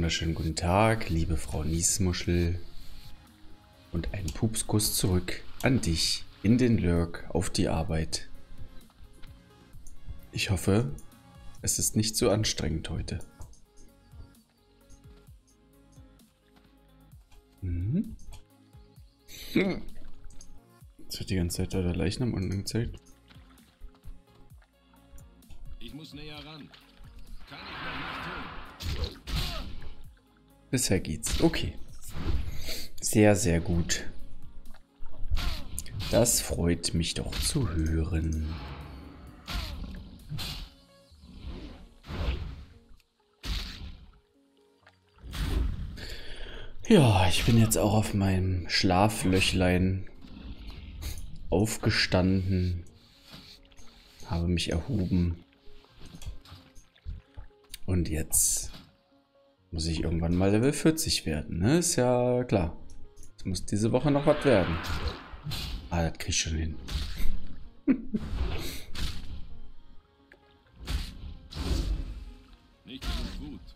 wunderschönen guten Tag, liebe Frau Niesmuschel. Und einen Pupskuss zurück an dich in den Lurk auf die Arbeit. Ich hoffe, es ist nicht so anstrengend heute. Jetzt wird die ganze Zeit der Leichnam unten gezeigt. Ich muss näher ran. Kann ich noch nicht tun. Bisher geht's. Okay. Sehr, sehr gut. Das freut mich doch zu hören. Ja, ich bin jetzt auch auf meinem Schlaflöchlein aufgestanden, habe mich erhoben und jetzt muss ich irgendwann mal Level 40 werden, ne? Ist ja klar. Es muss diese Woche noch was werden. Ah, das krieg ich schon hin. Nicht genug gut.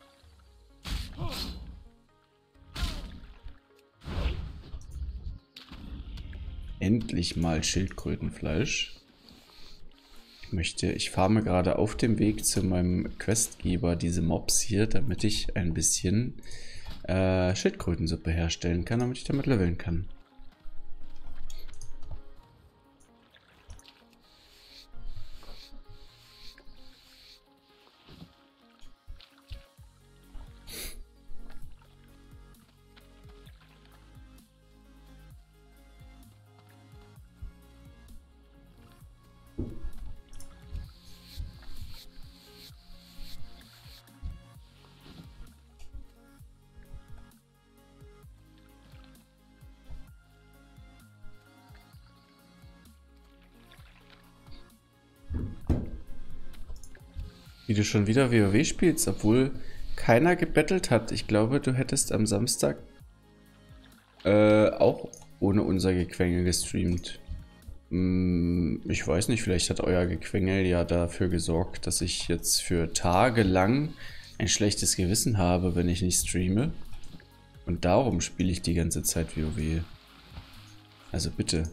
Endlich mal Schildkrötenfleisch. Ich farme gerade auf dem Weg zu meinem Questgeber diese Mobs hier, damit ich ein bisschen Schildkrötensuppe herstellen kann, damit ich damit leveln kann. Wie du schon wieder WoW spielst, obwohl keiner gebettelt hat. Ich glaube, du hättest am Samstag auch ohne unser Gequengel gestreamt. Ich weiß nicht, vielleicht hat euer Gequengel ja dafür gesorgt, dass ich jetzt für Tage lang ein schlechtes Gewissen habe, wenn ich nicht streame. Und darum spiele ich die ganze Zeit WoW. Also bitte.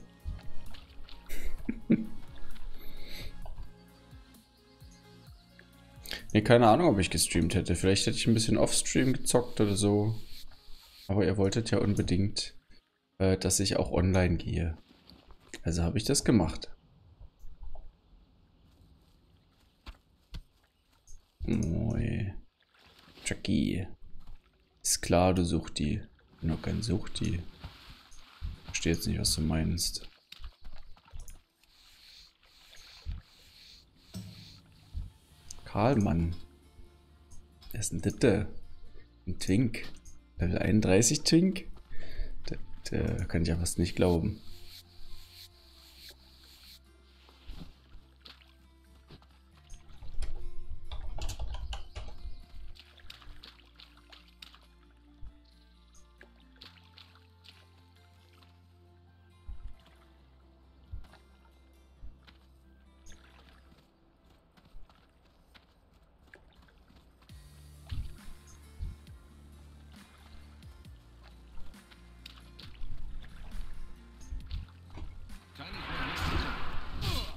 Nee, keine Ahnung, ob ich gestreamt hätte. Vielleicht hätte ich ein bisschen Offstream gezockt oder so. Aber ihr wolltet ja unbedingt, dass ich auch online gehe. Also habe ich das gemacht. Oi. Jackie. Ist klar, du Suchti. Ich bin noch kein Suchti. Ich verstehe jetzt nicht, was du meinst. Karlmann. Wer ist denn das? Ein Twink. Level 31 Twink? Der kann ich ja fast nicht glauben. Kann ich noch nicht tun.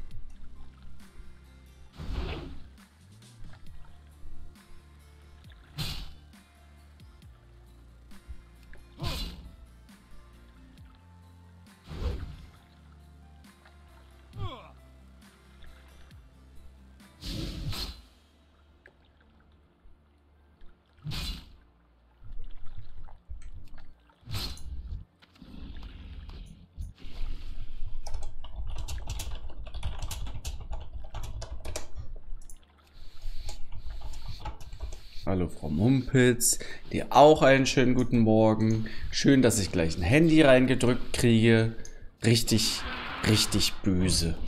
Hallo Frau Mumpitz, dir auch einen schönen guten Morgen. Schön, dass ich gleich ein Handy reingedrückt kriege. Richtig, richtig böse.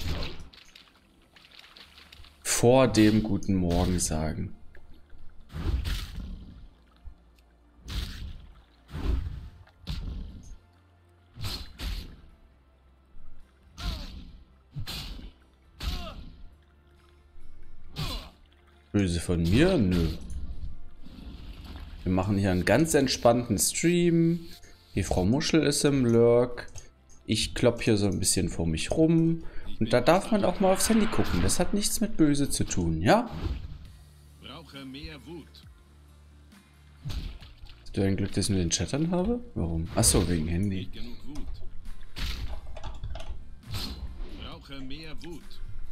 Vor dem guten Morgen sagen. Böse von mir? Nö. Wir machen hier einen ganz entspannten Stream. Die Frau Muschel ist im Lurk. Ich klopp hier so ein bisschen vor mich rum. Und da darf man auch mal aufs Handy gucken. Das hat nichts mit böse zu tun, ja? Brauche mehr Wut. Hast du ein Glück, dass ich mit den Chattern habe? Warum? Achso, wegen Handy. Nicht genug Wut. Brauche mehr Wut.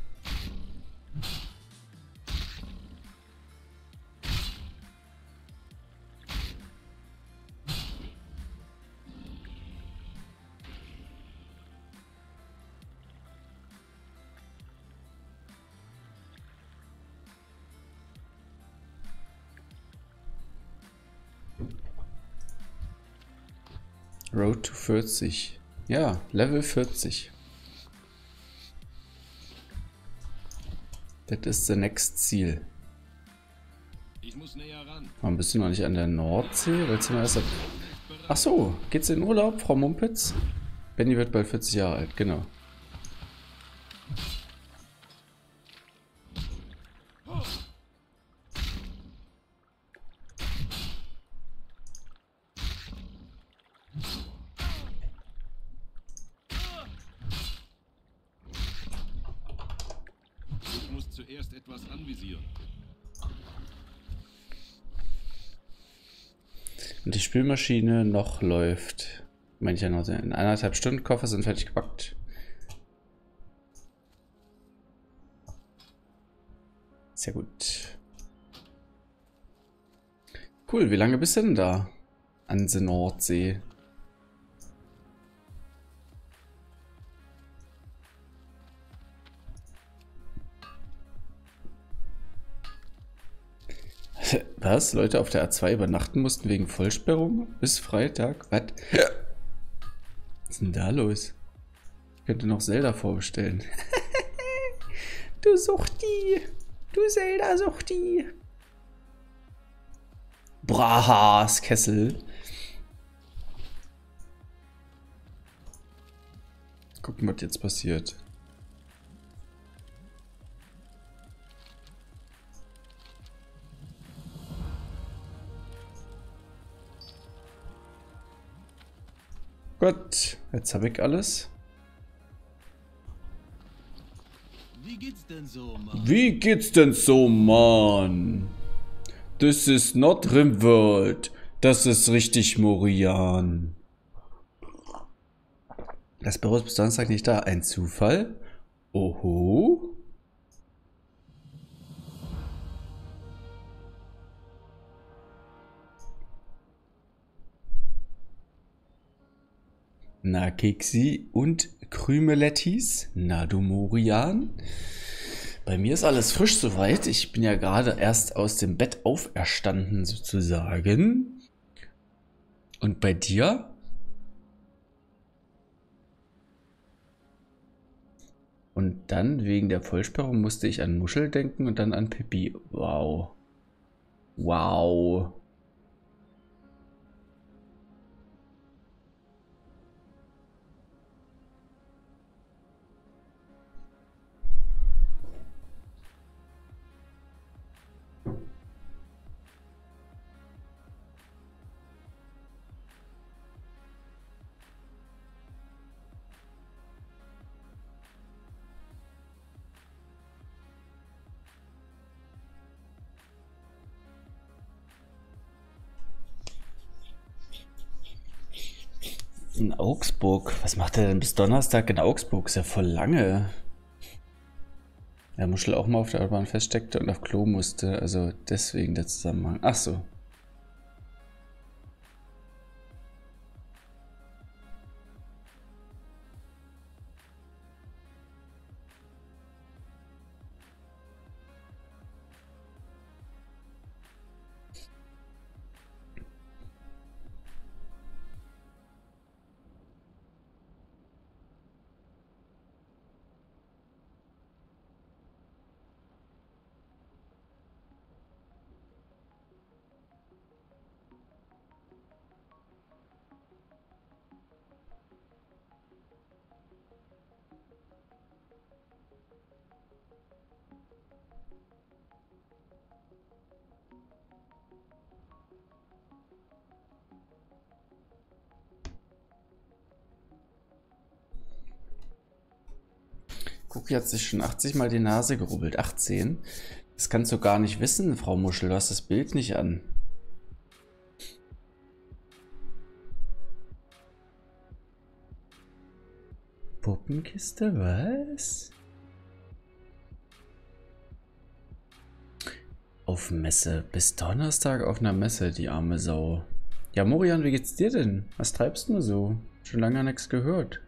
Road to 40. Ja, Level 40. Das ist das next Ziel. Ich muss näher ran. Warum bist du noch nicht an der Nordsee? Willst du mal erst ab... Ach so, geht's in Urlaub, Frau Mumpitz? Benny wird bald 40 Jahre alt, genau. Ich muss zuerst etwas anvisieren. Und die Spülmaschine noch läuft. Meine ich ja noch. In 1,5 Stunden Koffer sind fertig gepackt. Sehr gut. Cool, wie lange bist du denn da? An der Nordsee. Was? Leute auf der A2 übernachten mussten wegen Vollsperrung? Bis Freitag? Was? Was ist denn da los? Ich könnte noch Zelda vorbestellen. Du Suchti! Du Zelda-Suchti! Brahas Kessel. Gucken, was jetzt passiert. Gut, jetzt habe ich alles. Wie geht's denn so, Mann? Wie geht's denn so, Mann? Das ist not Rimworld. Das ist richtig Morian. Das Büro ist bis Donnerstag nicht da. Ein Zufall? Oho. Na, Keksi und Krümelettis? Na, du Morian? Bei mir ist alles frisch soweit. Ich bin ja gerade erst aus dem Bett auferstanden, sozusagen. Und bei dir? Und dann, wegen der Vollsperrung, musste ich an Muschel denken und dann an Pippi. Wow. Wow. In Augsburg? Was macht er denn bis Donnerstag in Augsburg? Ist ja voll lange. Der Muschel auch mal auf der Autobahn feststeckte und auf Klo musste. Also deswegen der Zusammenhang. Ach so. Cookie hat sich schon 80 Mal die Nase gerubbelt. 18? Das kannst du gar nicht wissen, Frau Muschel. Du hast das Bild nicht an. Puppenkiste, was? Auf Messe. Bis Donnerstag auf einer Messe, die arme Sau. Ja, Morian, wie geht's dir denn? Was treibst du so? Schon lange nichts gehört.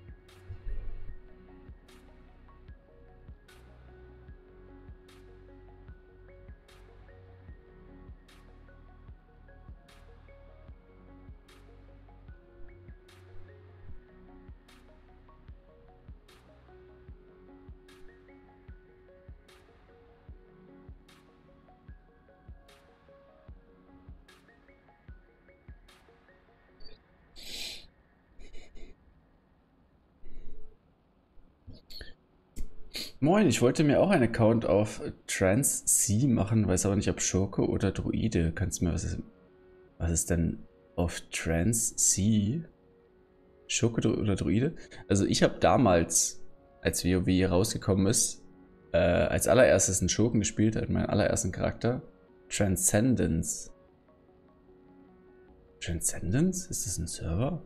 Moin, ich wollte mir auch einen Account auf Trans-C machen, weiß aber nicht, ob Schurke oder Druide. Kannst du mir was ist denn auf Trans-C? Schurke oder Druide? Also ich habe damals, als WoW rausgekommen ist, als allererstes einen Schurken gespielt, halt meinen allerersten Charakter. Transcendence. Transcendence? Ist das ein Server?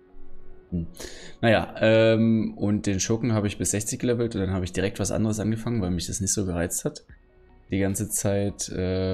Naja, und den Schurken habe ich bis 60 gelevelt und dann habe ich direkt was anderes angefangen, weil mich das nicht so gereizt hat. Die ganze Zeit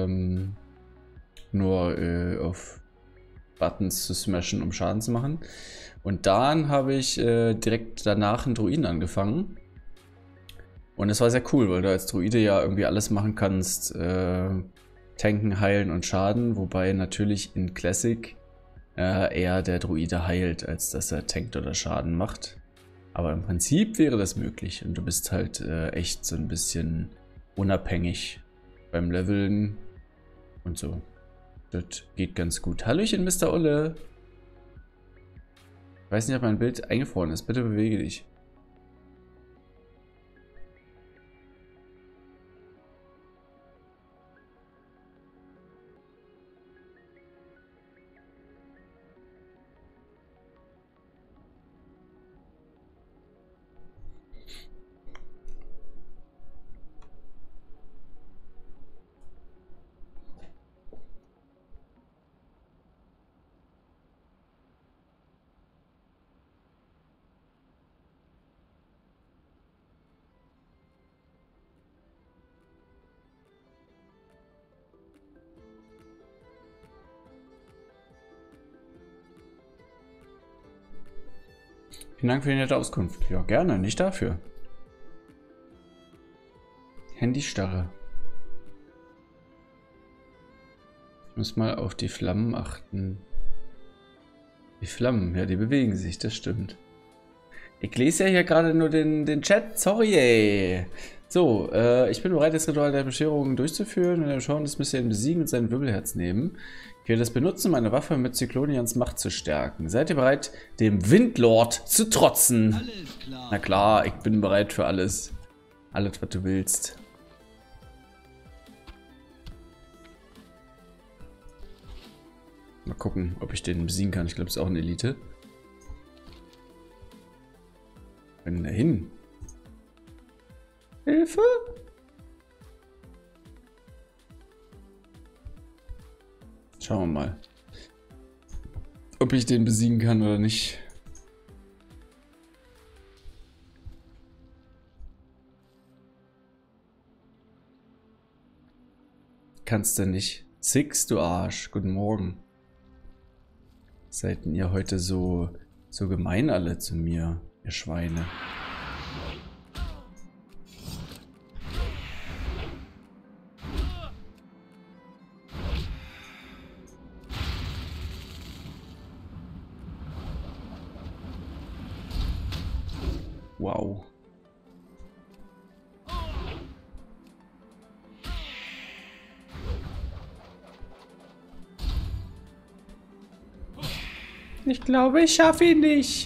nur auf Buttons zu smashen, um Schaden zu machen. Und dann habe ich direkt danach einen Druiden angefangen. Und das war sehr cool, weil du als Druide ja irgendwie alles machen kannst. Tanken, heilen und Schaden, wobei natürlich in Classic eher der Druide heilt, als dass er tankt oder Schaden macht. Aber im Prinzip wäre das möglich und du bist halt echt so ein bisschen unabhängig beim Leveln und so. Das geht ganz gut. Hallöchen, Mr. Olle. Ich weiß nicht, ob mein Bild eingefroren ist. Bitte bewege dich. Vielen Dank für die nette Auskunft. Ja, gerne, nicht dafür. Handystarre. Ich muss mal auf die Flammen achten. Die Flammen, ja, die bewegen sich, das stimmt. Ich lese ja hier gerade nur den Chat. Sorry, ey. So, ich bin bereit, das Ritual der Bescherung durchzuführen und dann schauen, das müsst ihr ihn besiegen und sein Wirbelherz nehmen. Ich werde das benutzen, um meine Waffe mit Zyklonians Macht zu stärken. Seid ihr bereit, dem Windlord zu trotzen? Alles klar. Na klar, ich bin bereit für alles. Alles, was du willst. Mal gucken, ob ich den besiegen kann. Ich glaube, es ist auch eine Elite. Wenn da hin? Hilfe! Schauen wir mal, ob ich den besiegen kann oder nicht. Kannst du nicht. Six, du Arsch. Guten Morgen. Seid ihr heute so gemein alle zu mir, ihr Schweine? Wow. Ich glaube, ich schaffe ihn nicht.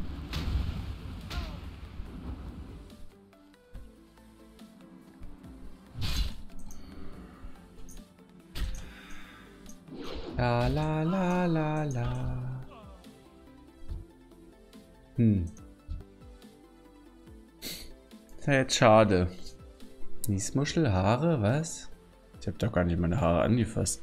La la la la la. Na jetzt schade. Niesmuschel, Haare, was? Ich habe doch gar nicht meine Haare angefasst.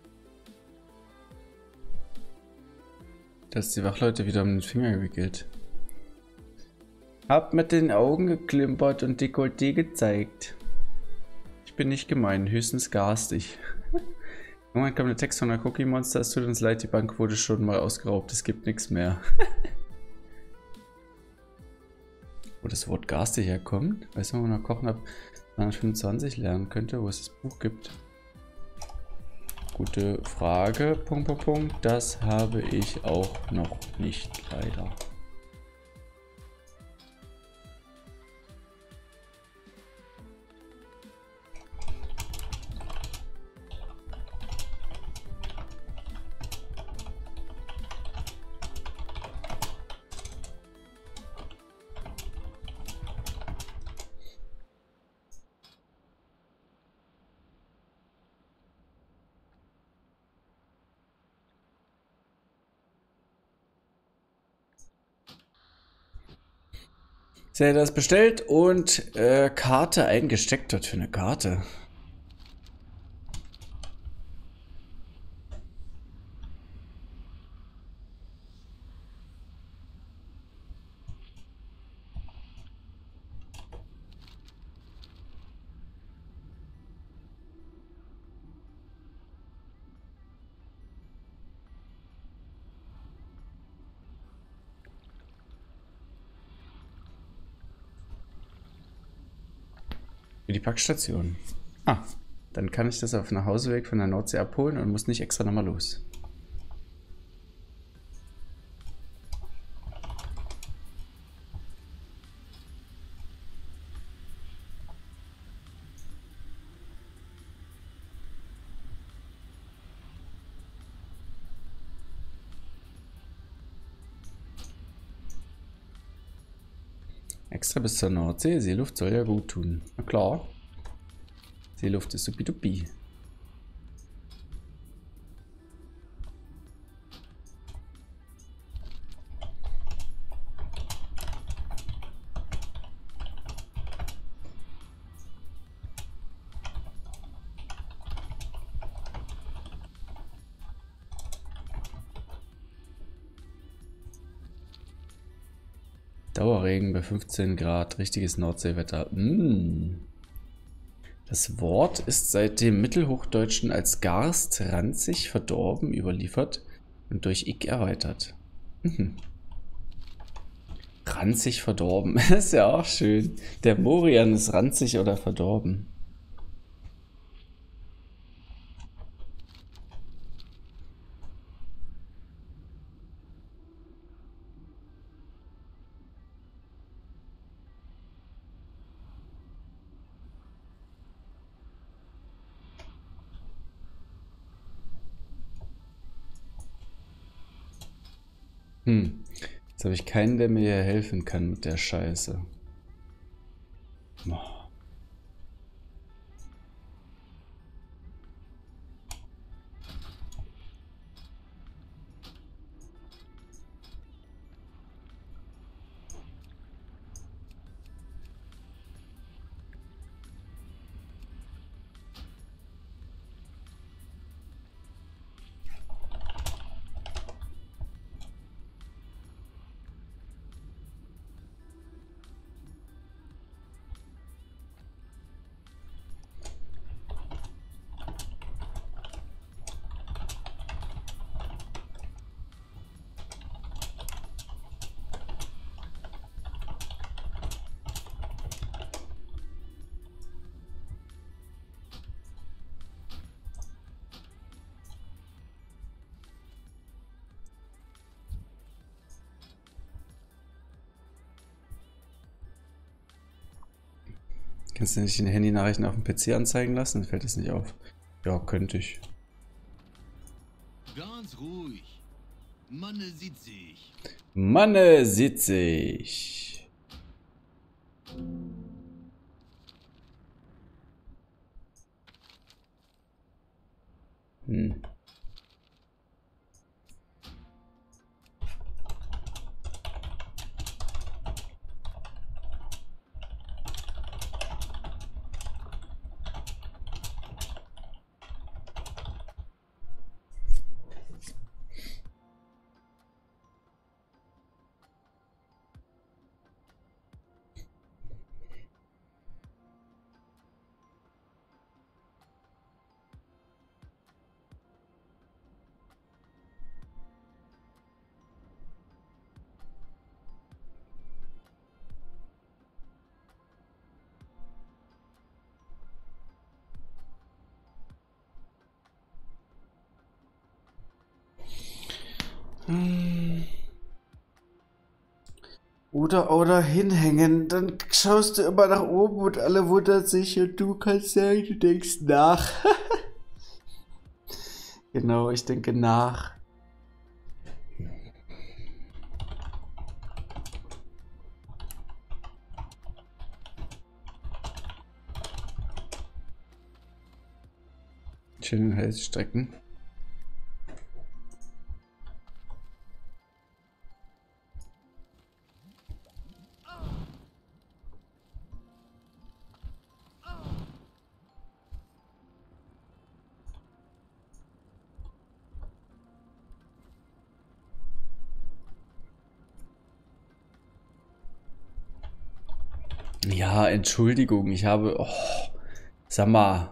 Da ist die Wachleute wieder um den Finger gewickelt. Hab mit den Augen geklimpert und Dekolleté gezeigt. Ich bin nicht gemein, höchstens garstig. Irgendwann kam der Text von der Cookie Monster, es tut uns leid, die Bank wurde schon mal ausgeraubt, es gibt nichts mehr. Wo das Wort garstig herkommt? Weißt du, wo man nach Kochen ab 225 lernen könnte, wo es das Buch gibt? Gute Frage, Punkt, Punkt, Punkt. Das habe ich auch noch nicht, leider. Sie hat das bestellt und Karte eingesteckt dort für eine Karte. Für die Packstation. Ah, dann kann ich das auf dem Nachhauseweg von der Nordsee abholen und muss nicht extra nochmal los. Extra bis zur Nordsee, Seeluft soll ja gut tun. Na klar. Seeluft ist supidupi. Dauerregen bei 15 Grad, richtiges Nordseewetter. Das Wort ist seit dem Mittelhochdeutschen als garst, ranzig, verdorben überliefert und durch ick erweitert. Ranzig, verdorben, ist ja auch schön. Der Morian ist ranzig oder verdorben. Jetzt habe ich keinen, der mir hier helfen kann mit der Scheiße. Boah. Kannst du nicht die Handynachrichten auf dem PC anzeigen lassen? Fällt das nicht auf? Ja, könnte ich. Ganz ruhig. Manne sitze ich. Manne sitze ich. Oder hinhängen, dann schaust du immer nach oben und alle wundern sich und du kannst sagen, du denkst nach. Genau, ich denke nach. Schönen Halsstrecken. Ja, Entschuldigung, ich habe... Oh, sag mal.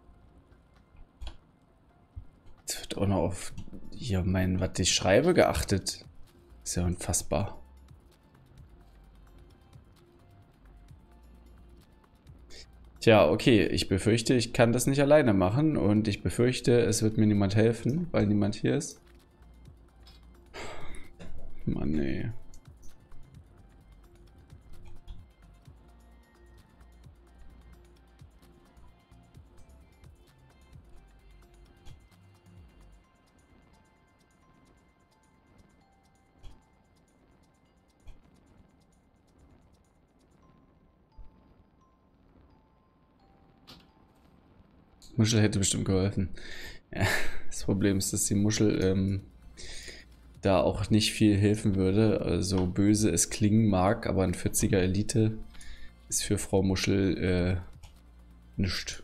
Jetzt wird auch noch auf hier was ich schreibe, geachtet. Ist ja unfassbar. Tja, okay, ich befürchte, ich kann das nicht alleine machen und ich befürchte, es wird mir niemand helfen, weil niemand hier ist. Mann, nee. Muschel hätte bestimmt geholfen. Ja, das Problem ist, dass die Muschel da auch nicht viel helfen würde. Also böse es klingen mag, aber ein 40er Elite ist für Frau Muschel nichts.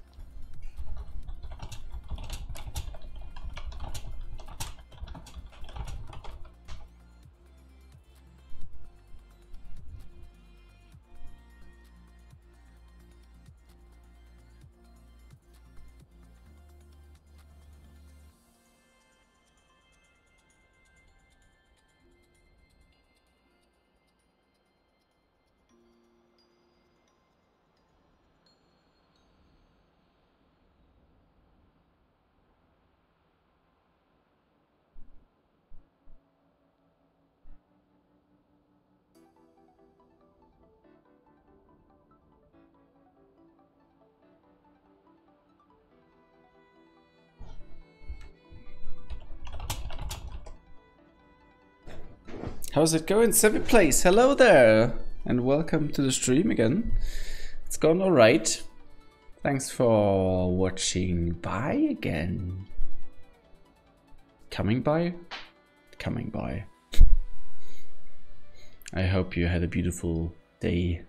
How's it going, Savvy Place? Hello there, and welcome to the stream again. It's going alright. Thanks for watching. Bye again. Coming by? Coming by. I hope you had a beautiful day.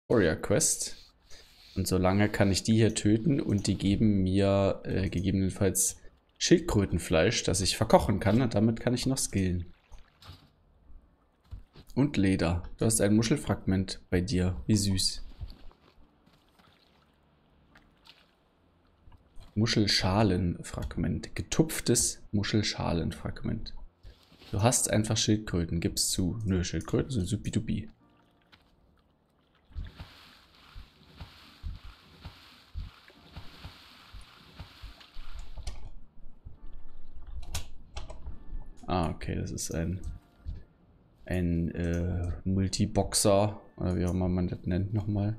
Warrior Quest. Und solange kann ich die hier töten und die geben mir gegebenenfalls Schildkrötenfleisch, das ich verkochen kann. Und damit kann ich noch skillen. Und Leder. Du hast ein Muschelfragment bei dir. Wie süß. Muschelschalenfragment. Getupftes Muschelschalenfragment. Du hast einfach Schildkröten. Gib's zu. Nö, Schildkröten sind supidupi. Ah, okay, das ist ein Multiboxer, oder wie auch immer man das nennt nochmal.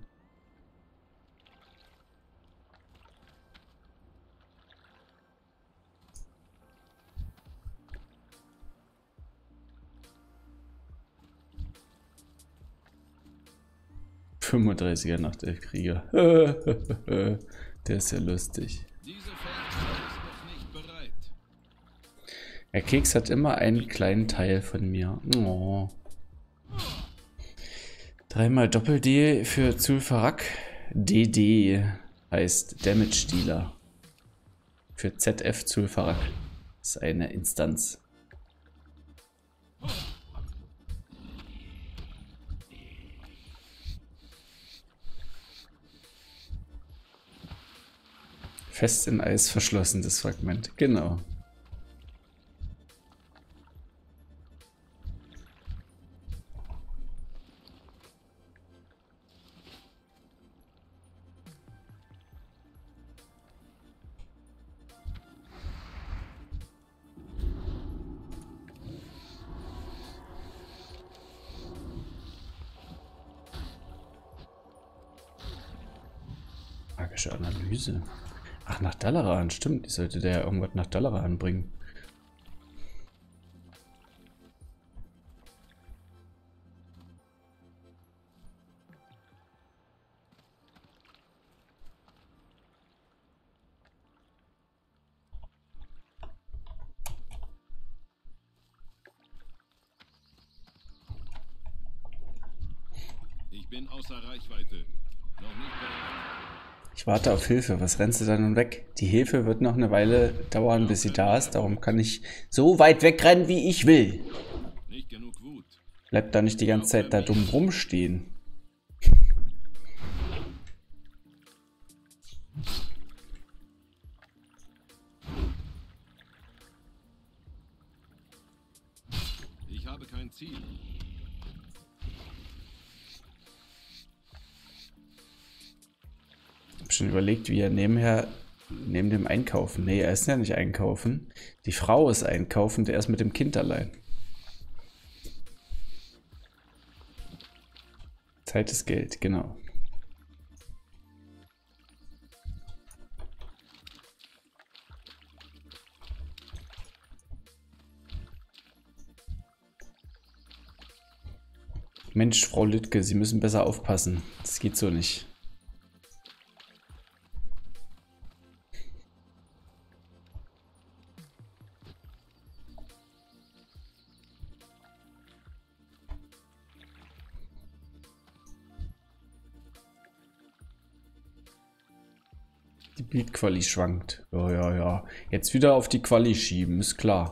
...35er Nachtelfkrieger. Der ist ja lustig. Diese Fähigkeit ist noch nicht bereit. Der Keks hat immer einen kleinen Teil von mir. Oh. 3-mal Doppel-D für Zulfarak. DD heißt Damage Dealer. Für ZF Zulfarak. Das ist eine Instanz. Fest in Eis verschlossen, das Fragment. Genau. Magische Analyse. Ach, nach Dalaran, stimmt. Die sollte der ja irgendwas nach Dalaran bringen. Ich bin außer Reichweite. Noch nicht bereit. Ich warte auf Hilfe. Was rennst du da nun weg? Die Hilfe wird noch eine Weile dauern, bis sie da ist. Darum kann ich so weit wegrennen, wie ich will. Nicht genug Wut. Bleib da nicht die ganze Zeit da dumm rumstehen. Ich habe kein Ziel. Ich habe schon überlegt, wie er neben dem Einkaufen. Nee, er ist ja nicht einkaufen. Die Frau ist einkaufen, der ist mit dem Kind allein. Zeit ist Geld, genau. Mensch, Frau Lüttke, Sie müssen besser aufpassen. Das geht so nicht. Die Beat-Quali schwankt. Ja, ja, ja. Jetzt wieder auf die Quali schieben, ist klar.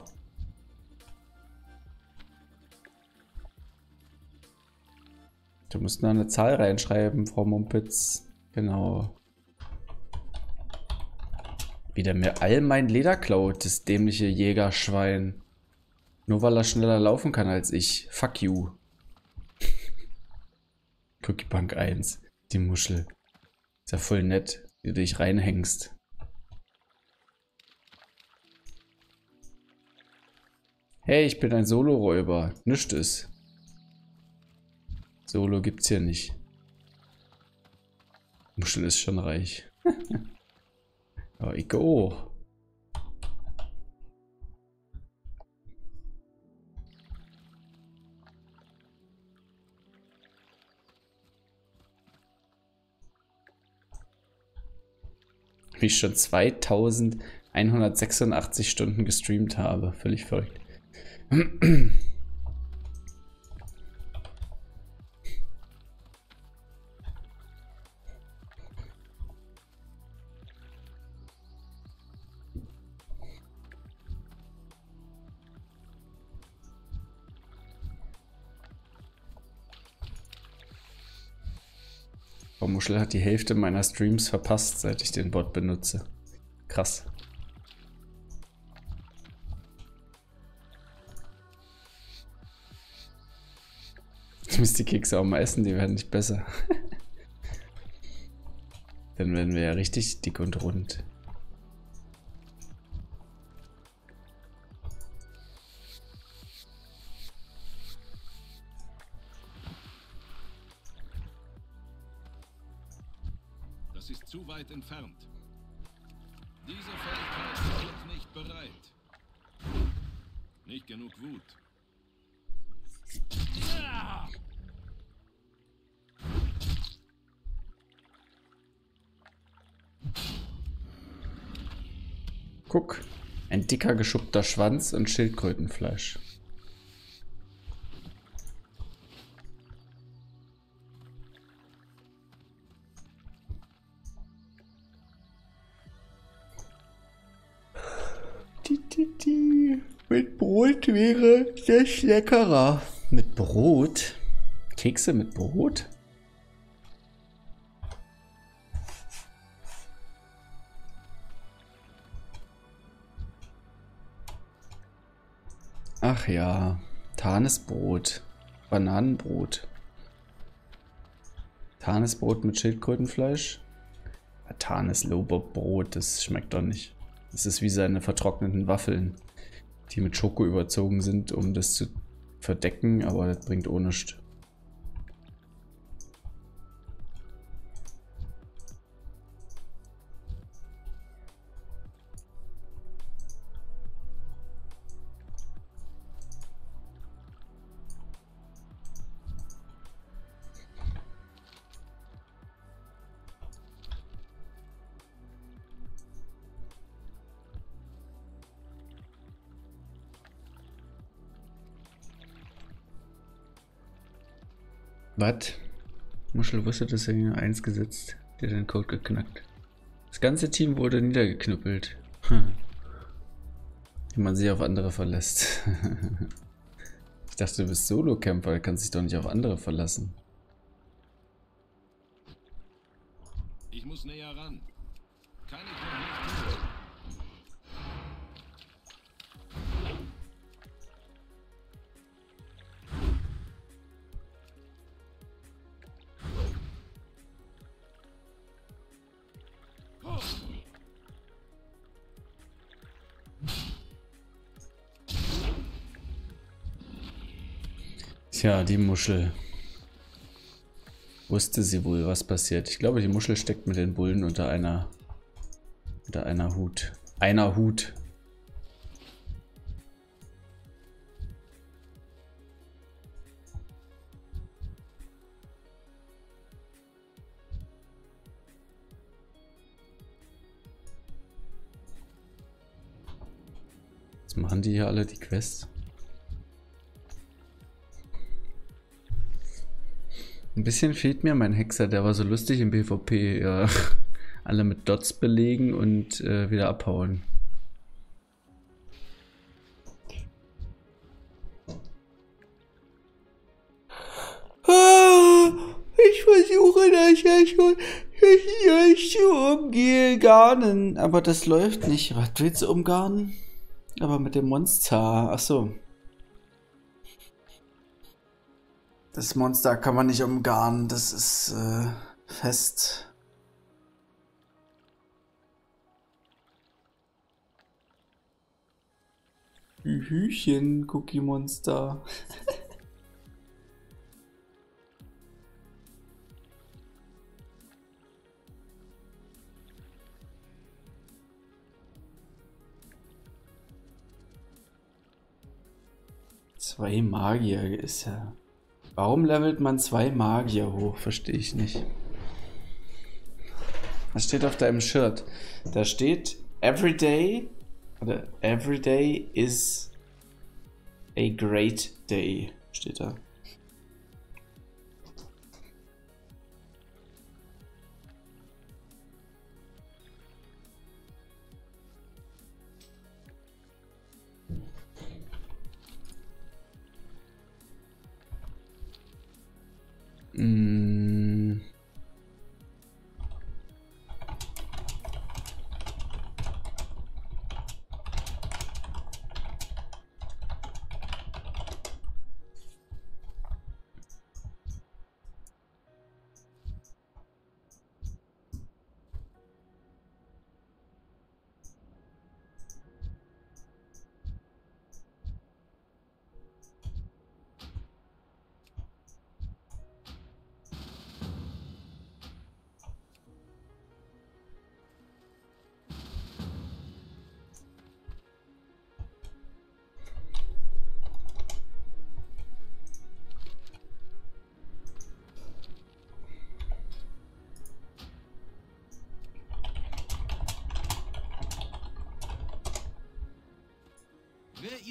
Du musst noch eine Zahl reinschreiben, Frau Mumpitz. Genau. Wie der mir all mein Leder klaut, das dämliche Jägerschwein. Nur weil er schneller laufen kann als ich. Fuck you. Cookie Punk 1. Die Muschel. Ist ja voll nett, wie du dich reinhängst. Hey, ich bin ein Solo-Räuber. Nischt es. Solo gibt's hier nicht. Muschel ist schon reich. Ja, ich auch. Wie ich schon 2186 Stunden gestreamt habe. Völlig verrückt. Frau Muschel hat die Hälfte meiner Streams verpasst, seit ich den Bot benutze. Krass. Ich muss die Kekse auch mal essen, die werden nicht besser. Dann werden wir ja richtig dick und rund. Das ist zu weit entfernt. Diese Fähigkeit ist noch nicht bereit. Nicht genug Wut. Guck, ein dicker geschuppter Schwanz und Schildkrötenfleisch. Mit Brot wäre das leckerer. Mit Brot? Kekse mit Brot? Ach ja, Tanisbrot, Bananenbrot. Tanisbrot mit Schildkrötenfleisch? Tanis-Low-Bob-Brot, das schmeckt doch nicht. Das ist wie seine vertrockneten Waffeln, die mit Schoko überzogen sind, um das zu verdecken, aber das bringt auch nichts. Was? Muschel wusste, dass er 1 gesetzt, der den Code geknackt. Das ganze Team wurde niedergeknüppelt. Wie man sich auf andere verlässt. Ich dachte, du bist Solo-Kämpfer, kannst dich doch nicht auf andere verlassen. Ich muss näher ran. Kann ich noch nicht tun. Tja, die Muschel. Wusste sie wohl, was passiert. Ich glaube, die Muschel steckt mit den Bullen unter einer Hut. Einer Hut. Was machen die hier alle, die Quests? Ein bisschen fehlt mir mein Hexer, der war so lustig im PvP. Ja. Alle mit Dots belegen und wieder abhauen. Ich versuche das ja schon zu umgarnen, aber das läuft nicht. Was willst du umgarnen? Aber mit dem Monster. Achso. Das Monster kann man nicht umgarnen, das ist fest. Hühchen, Cookie Monster. Zwei Magier ist ja... Warum levelt man 2 Magier hoch? Verstehe ich nicht. Was steht auf deinem Shirt? Da steht Everyday oder Everyday is a great day. Steht da.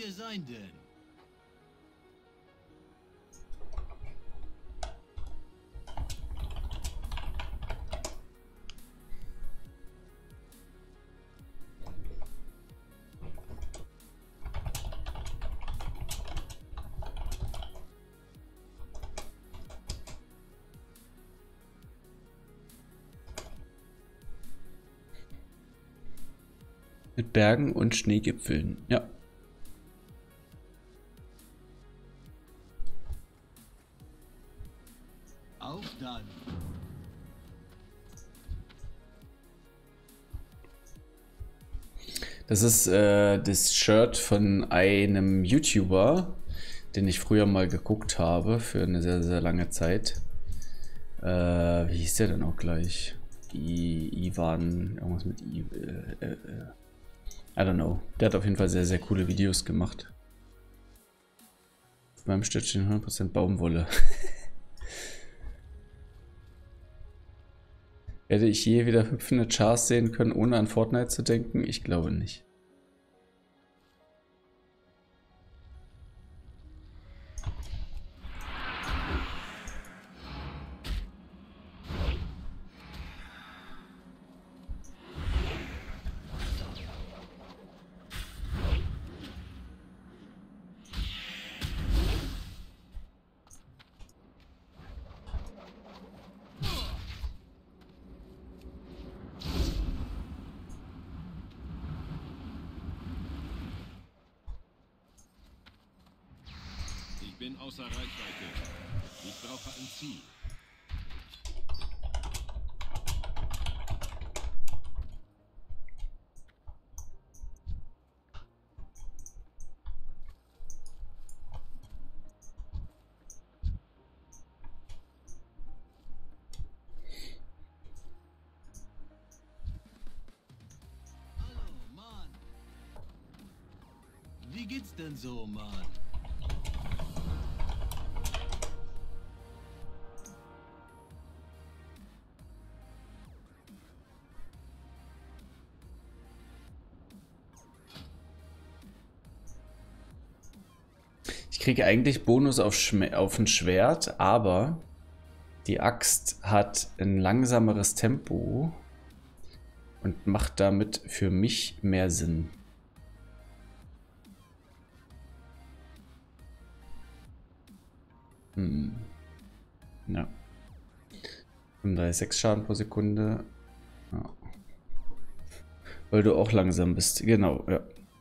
ihr sein denn? Mit Bergen und Schneegipfeln. Ja. Auf dann. Das ist das Shirt von einem YouTuber, den ich früher mal geguckt habe für eine sehr, sehr lange Zeit. Wie hieß der denn auch gleich? Ivan, irgendwas mit I don't know. Der hat auf jeden Fall sehr, sehr coole Videos gemacht. Beim Stückchen 100% Baumwolle. Werde ich je wieder hüpfende Chars sehen können, ohne an Fortnite zu denken? Ich glaube nicht. Ich bin außer Reichweite. Ich brauche ein Ziel. Hallo, Mann. Wie geht's denn so, Mann? Ich kriege eigentlich Bonus auf ein Schwert, aber die Axt hat ein langsameres Tempo und macht damit für mich mehr Sinn. Ja. 35 Schaden pro Sekunde. Ja. Weil du auch langsam bist. Genau, ja.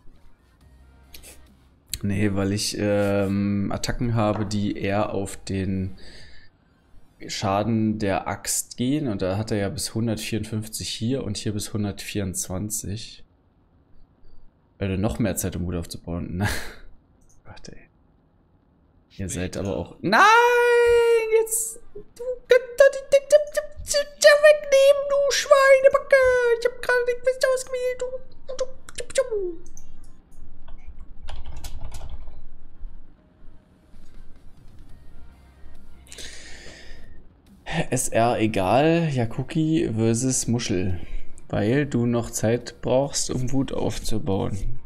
Nee, weil ich Attacken habe, die eher auf den Schaden der Axt gehen. Und da hat er ja bis 154 hier und hier bis 124. Weil du noch mehr Zeit, um Hut aufzubauen. Gott, ey. Ihr seid aber auch... Nein! Jetzt... Du könnt doch die wegnehmen, du Schweinebacke! Ich hab gerade nicht fest ausgewählt, du... SR egal, Yakuki versus Muschel. Weil du noch Zeit brauchst, um Wut aufzubauen.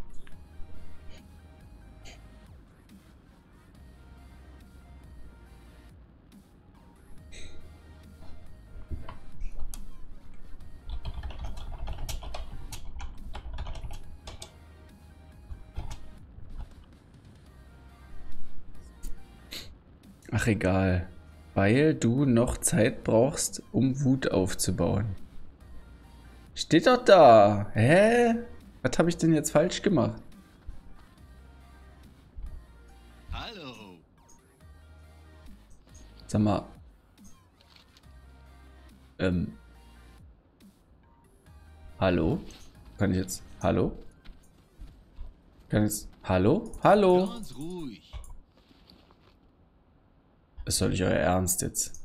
Ach egal. Weil du noch Zeit brauchst, um Wut aufzubauen. Steht doch da. Hä? Was habe ich denn jetzt falsch gemacht? Hallo. Sag mal. Hallo? Kann ich jetzt... Hallo? Kann ich jetzt... Hallo? Hallo? Ganz ruhig. Ist doch nicht euer Ernst jetzt.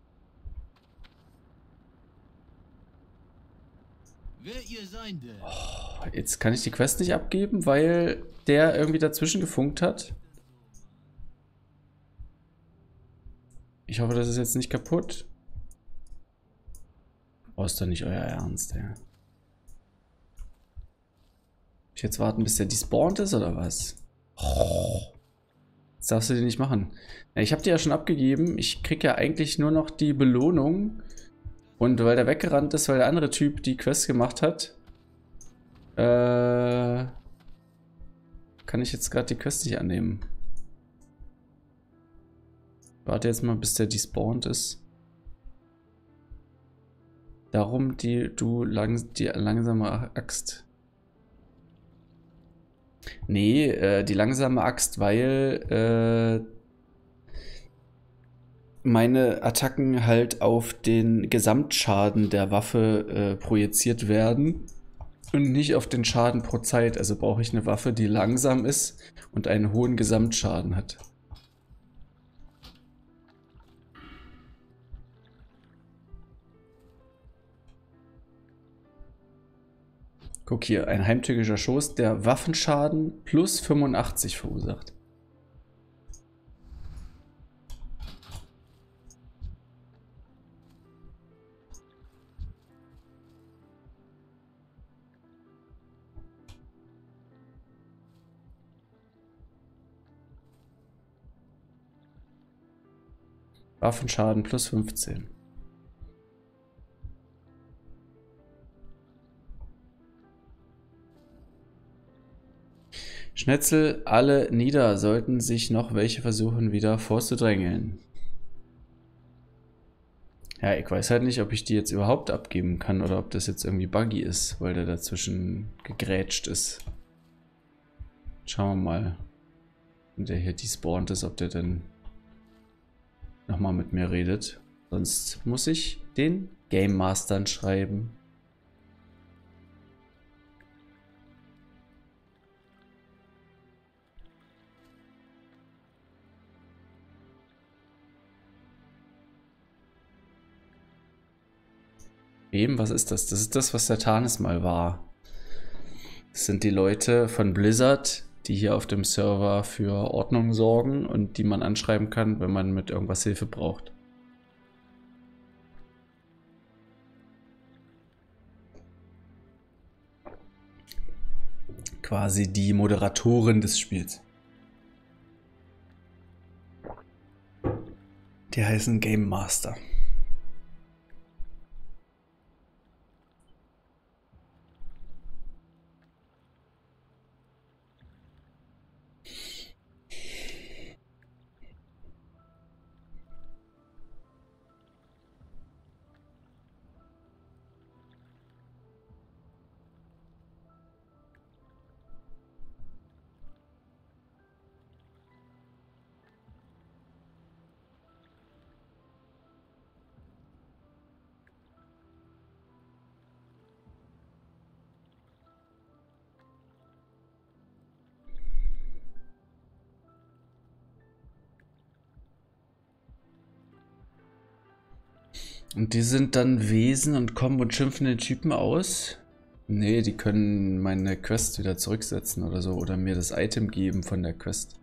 Wer ihr sein denn? Oh, jetzt kann ich die Quest nicht abgeben, weil der irgendwie dazwischen gefunkt hat. Ich hoffe, das ist jetzt nicht kaputt. Oh, ist doch nicht euer Ernst, ey. Ich jetzt warten, bis der despawnt ist, oder was? Das darfst du dir nicht machen. Ja, ich habe die ja schon abgegeben. Ich krieg ja eigentlich nur noch die Belohnung. Und weil der weggerannt ist, weil der andere Typ die Quest gemacht hat, kann ich jetzt gerade die Quest nicht annehmen. Warte jetzt mal, bis der despawned ist. Darum die langsame Axt. Nee, die langsame Axt, weil meine Attacken halt auf den Gesamtschaden der Waffe projiziert werden und nicht auf den Schaden pro Zeit. Also brauche ich eine Waffe, die langsam ist und einen hohen Gesamtschaden hat. Guck hier, ein heimtückischer Schoß, der Waffenschaden plus 85 verursacht. Waffenschaden plus 15. Schnetzel alle nieder, sollten sich noch welche versuchen, wieder vorzudrängeln. Ja, ich weiß halt nicht, ob ich die jetzt überhaupt abgeben kann oder ob das jetzt irgendwie buggy ist, weil der dazwischen gegrätscht ist. Schauen wir mal, wenn der hier despawned ist, ob der denn nochmal mit mir redet. Sonst muss ich den Game Mastern schreiben. Eben, was ist das? Das ist das, was der Tarnis mal war. Das sind die Leute von Blizzard, die hier auf dem Server für Ordnung sorgen und die man anschreiben kann, wenn man mit irgendwas Hilfe braucht. Quasi die Moderatorin des Spiels. Die heißen Game Master. Und die sind dann Wesen und kommen und schimpfen den Typen aus? Nee, die können meine Quest wieder zurücksetzen oder so. Oder mir das Item geben von der Quest.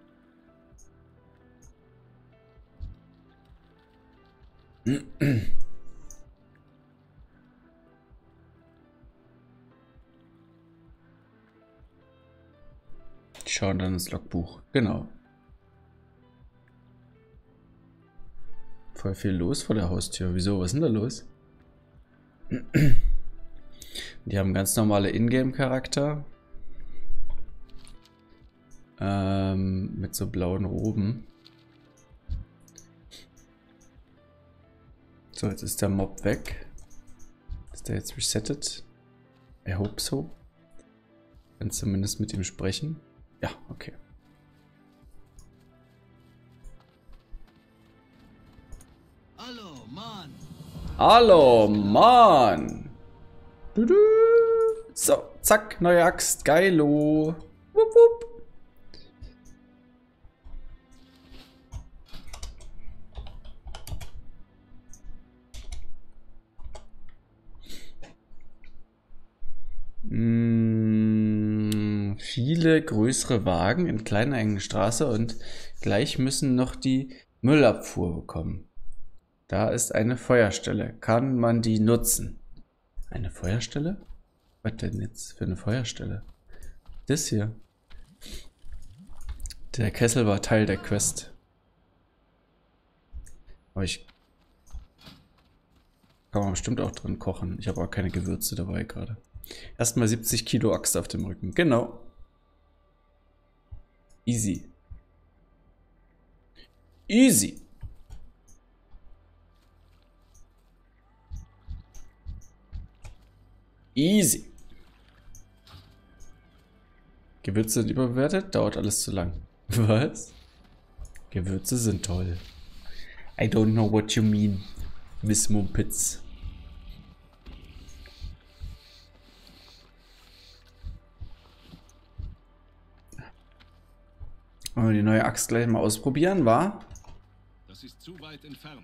Die schauen dann ins Logbuch. Genau. Voll viel los vor der Haustür. Wieso? Was ist denn da los? Die haben ganz normale Ingame-Charakter. Mit so blauen Roben. So, jetzt ist der Mob weg. Ist der jetzt resettet? I hope so. Kann zumindest mit ihm sprechen. Ja, okay. Hallo, Mann. Hallo, Mann. Dudu. So, zack, neue Axt. Geilo. Wupp, wupp. Viele größere Wagen in kleiner engen Straße und gleich müssen noch die Müllabfuhr bekommen. Da ist eine Feuerstelle. Kann man die nutzen? Eine Feuerstelle? Was denn jetzt für eine Feuerstelle? Das hier. Der Kessel war Teil der Quest. Aber ich kann man bestimmt auch drin kochen. Ich habe aber keine Gewürze dabei gerade. Erstmal 70 Kilo Axt auf dem Rücken. Genau. Easy. Easy. Easy. Gewürze sind überbewertet, dauert alles zu lang. Was? Gewürze sind toll. I don't know what you mean, Miss Mumpitz. Wollen wir die neue Axt gleich mal ausprobieren, wa? Das ist zu weit entfernt.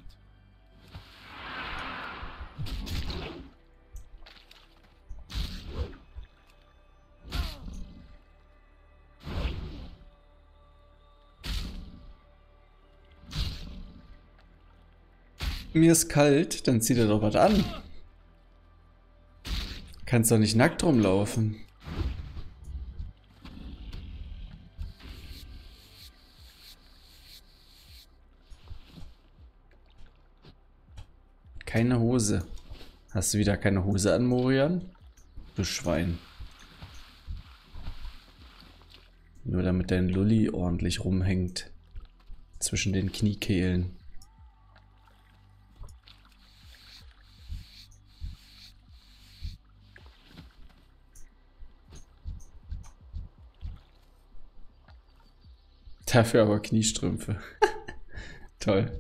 Mir ist kalt, dann zieh dir doch was an. Kannst doch nicht nackt rumlaufen. Keine Hose. Hast du wieder keine Hose an, Morian? Du Schwein. Nur damit dein Lulli ordentlich rumhängt. Zwischen den Kniekehlen. Dafür aber Kniestrümpfe. Toll.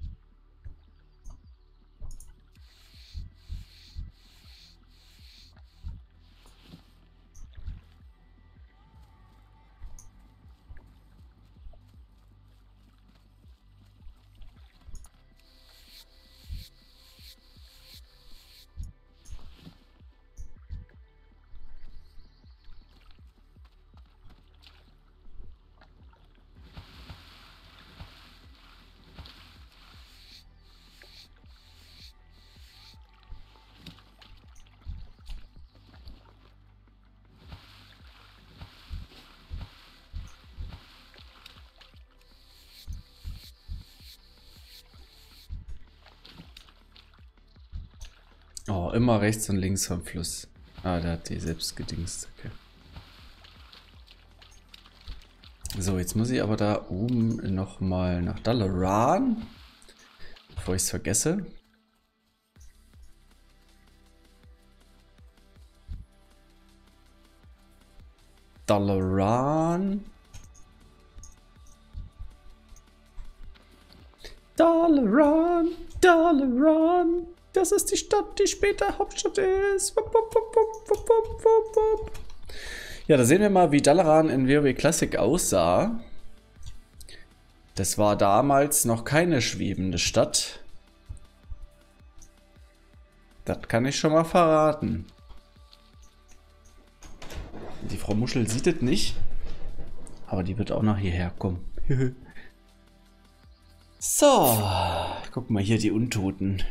Oh, immer rechts und links vom Fluss. Ah, der hat die selbst gedingst. Okay. So, jetzt muss ich aber da oben nochmal nach Dalaran. Bevor ich es vergesse. Dalaran. Dalaran. Dalaran. Das ist die Stadt, die später Hauptstadt ist. Wupp, wupp, wupp, wupp, wupp, wupp, wupp, wupp. Ja, da sehen wir mal, wie Dalaran in WoW Classic aussah. Das war damals noch keine schwebende Stadt. Das kann ich schon mal verraten. Die Frau Muschel sieht es nicht. Aber die wird auch noch hierher kommen. So, guck mal hier die Untoten.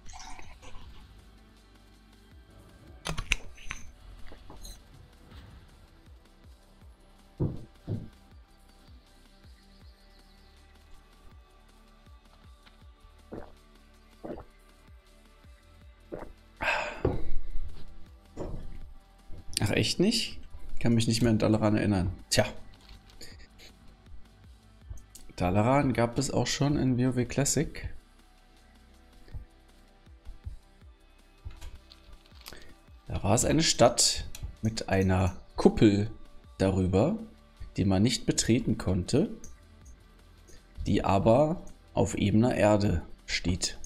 Ach, echt nicht? Kann mich nicht mehr an Dalaran erinnern. Tja. Dalaran gab es auch schon in WoW Classic. Da war es eine Stadt mit einer Kuppel darüber, die man nicht betreten konnte, die aber auf ebener Erde steht.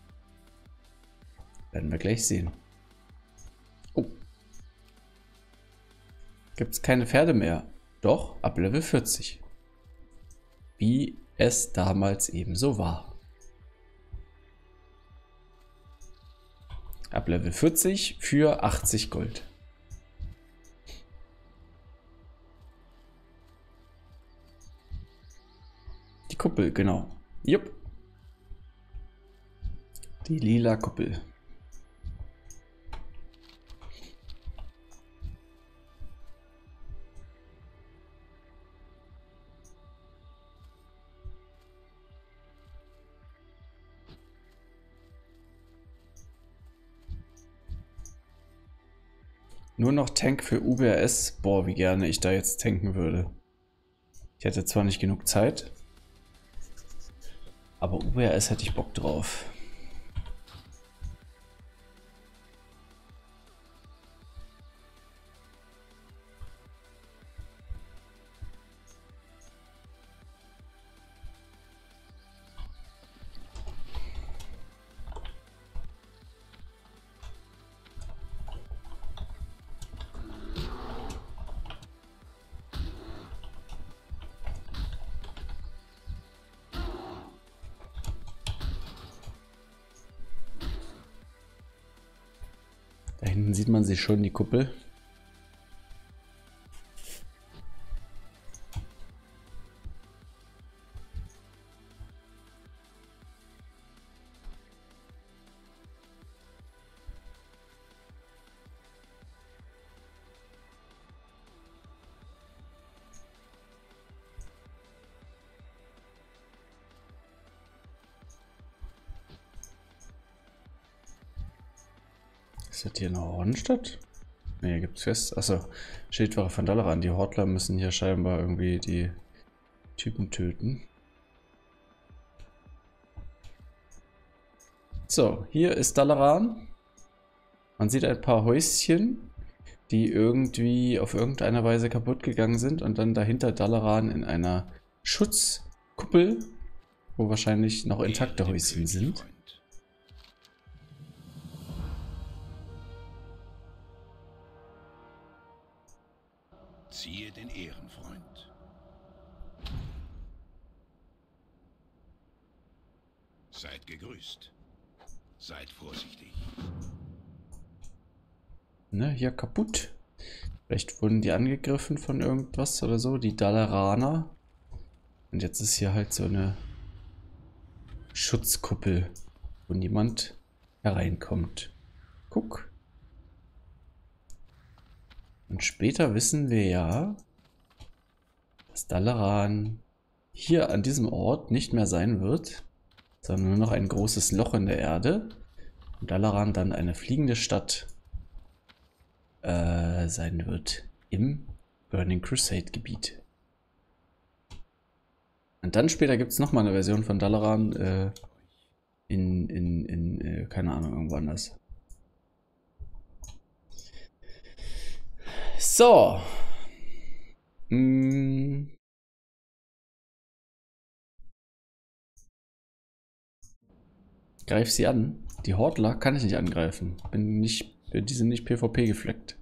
Werden wir gleich sehen. Oh. Gibt es keine Pferde mehr? Doch, ab Level 40. Wie es damals ebenso war. Ab Level 40 für 80 Gold. Die Kuppel, genau. Jupp. Die lila Kuppel. Nur noch Tank für UBRS. Boah, wie gerne ich da jetzt tanken würde. Ich hätte zwar nicht genug Zeit, aber UBRS hätte ich Bock drauf. Da hinten sieht man sie schon, die Kuppel. Ist das hier eine Hornstadt? Ne, hier gibt's Fest. Achso, Schildwache von Dalaran. Die Hortler müssen hier scheinbar irgendwie die Typen töten. So, hier ist Dalaran. Man sieht ein paar Häuschen, die irgendwie auf irgendeine Weise kaputt gegangen sind und dann dahinter Dalaran in einer Schutzkuppel, wo wahrscheinlich noch intakte Häuschen sind. Ziehe den Ehrenfreund. Seid gegrüßt. Seid vorsichtig. Ne, hier kaputt. Vielleicht wurden die angegriffen von irgendwas oder so, die Dalaraner. Und jetzt ist hier halt so eine Schutzkuppel, wo niemand hereinkommt. Guck. Und später wissen wir ja, dass Dalaran hier an diesem Ort nicht mehr sein wird, sondern nur noch ein großes Loch in der Erde. Und Dalaran dann eine fliegende Stadt sein wird im Burning Crusade Gebiet. Und dann später gibt es nochmal eine Version von Dalaran keine Ahnung, irgendwo anders. So. Greif sie an. Die Hortler kann ich nicht angreifen. Die sind nicht PvP gefleckt.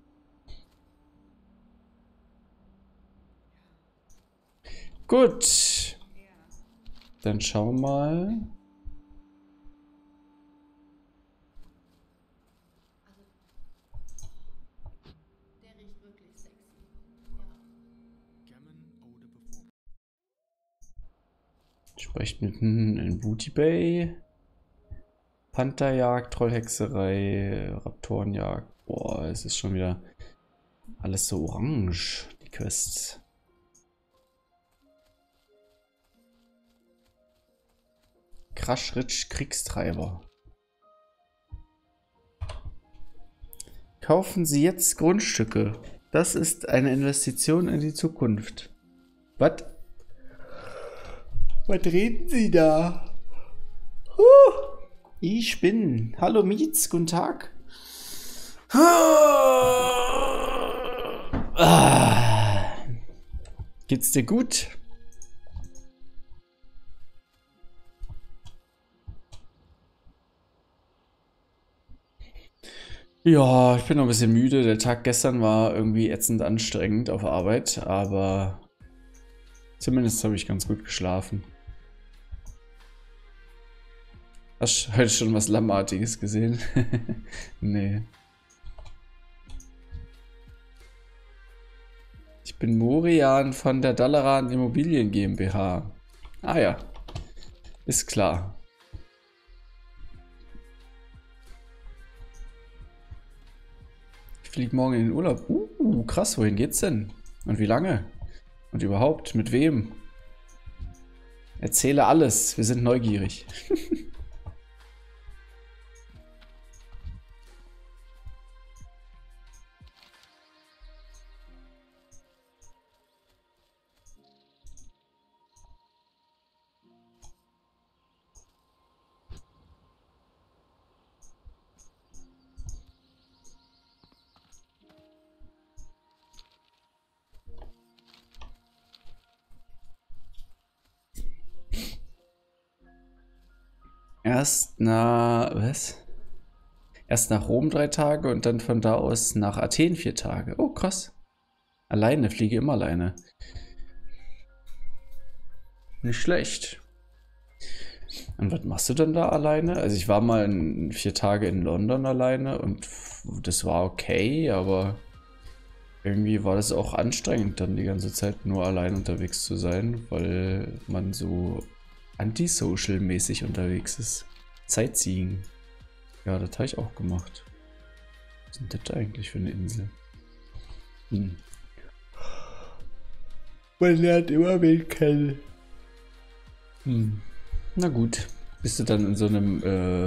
Gut. Dann schauen wir mal. Sprecht mit in Booty Bay. Pantherjagd, Trollhexerei, Raptorenjagd. Boah, es ist schon wieder alles so orange, die Quests. Crash Rich Kriegstreiber. Kaufen Sie jetzt Grundstücke. Das ist eine Investition in die Zukunft. Was? Was reden Sie da? Ich bin. Hallo Mietz, guten Tag. Geht's dir gut? Ja, ich bin noch ein bisschen müde. Der Tag gestern war irgendwie ätzend anstrengend auf Arbeit, aber zumindest habe ich ganz gut geschlafen. Hast du heute schon was Lammartiges gesehen? Nee. Ich bin Morian von der Dalaran Immobilien GmbH. Ah ja, ist klar. Ich fliege morgen in den Urlaub. Krass, wohin geht's denn? Und wie lange? Und überhaupt, mit wem? Erzähle alles, wir sind neugierig. Erst nach, was? Erst nach Rom 3 Tage und dann von da aus nach Athen 4 Tage. Oh, krass. Alleine, fliege immer alleine. Nicht schlecht. Und was machst du denn da alleine? Also ich war mal 4 Tage in London alleine und das war okay, aber irgendwie war das auch anstrengend, dann die ganze Zeit nur allein unterwegs zu sein, weil man so antisocial-mäßig unterwegs ist. Sightseeing. Ja, das habe ich auch gemacht. Was ist denn das eigentlich für eine Insel? Man lernt immer wen kennen. Na gut. Bist du dann in so einem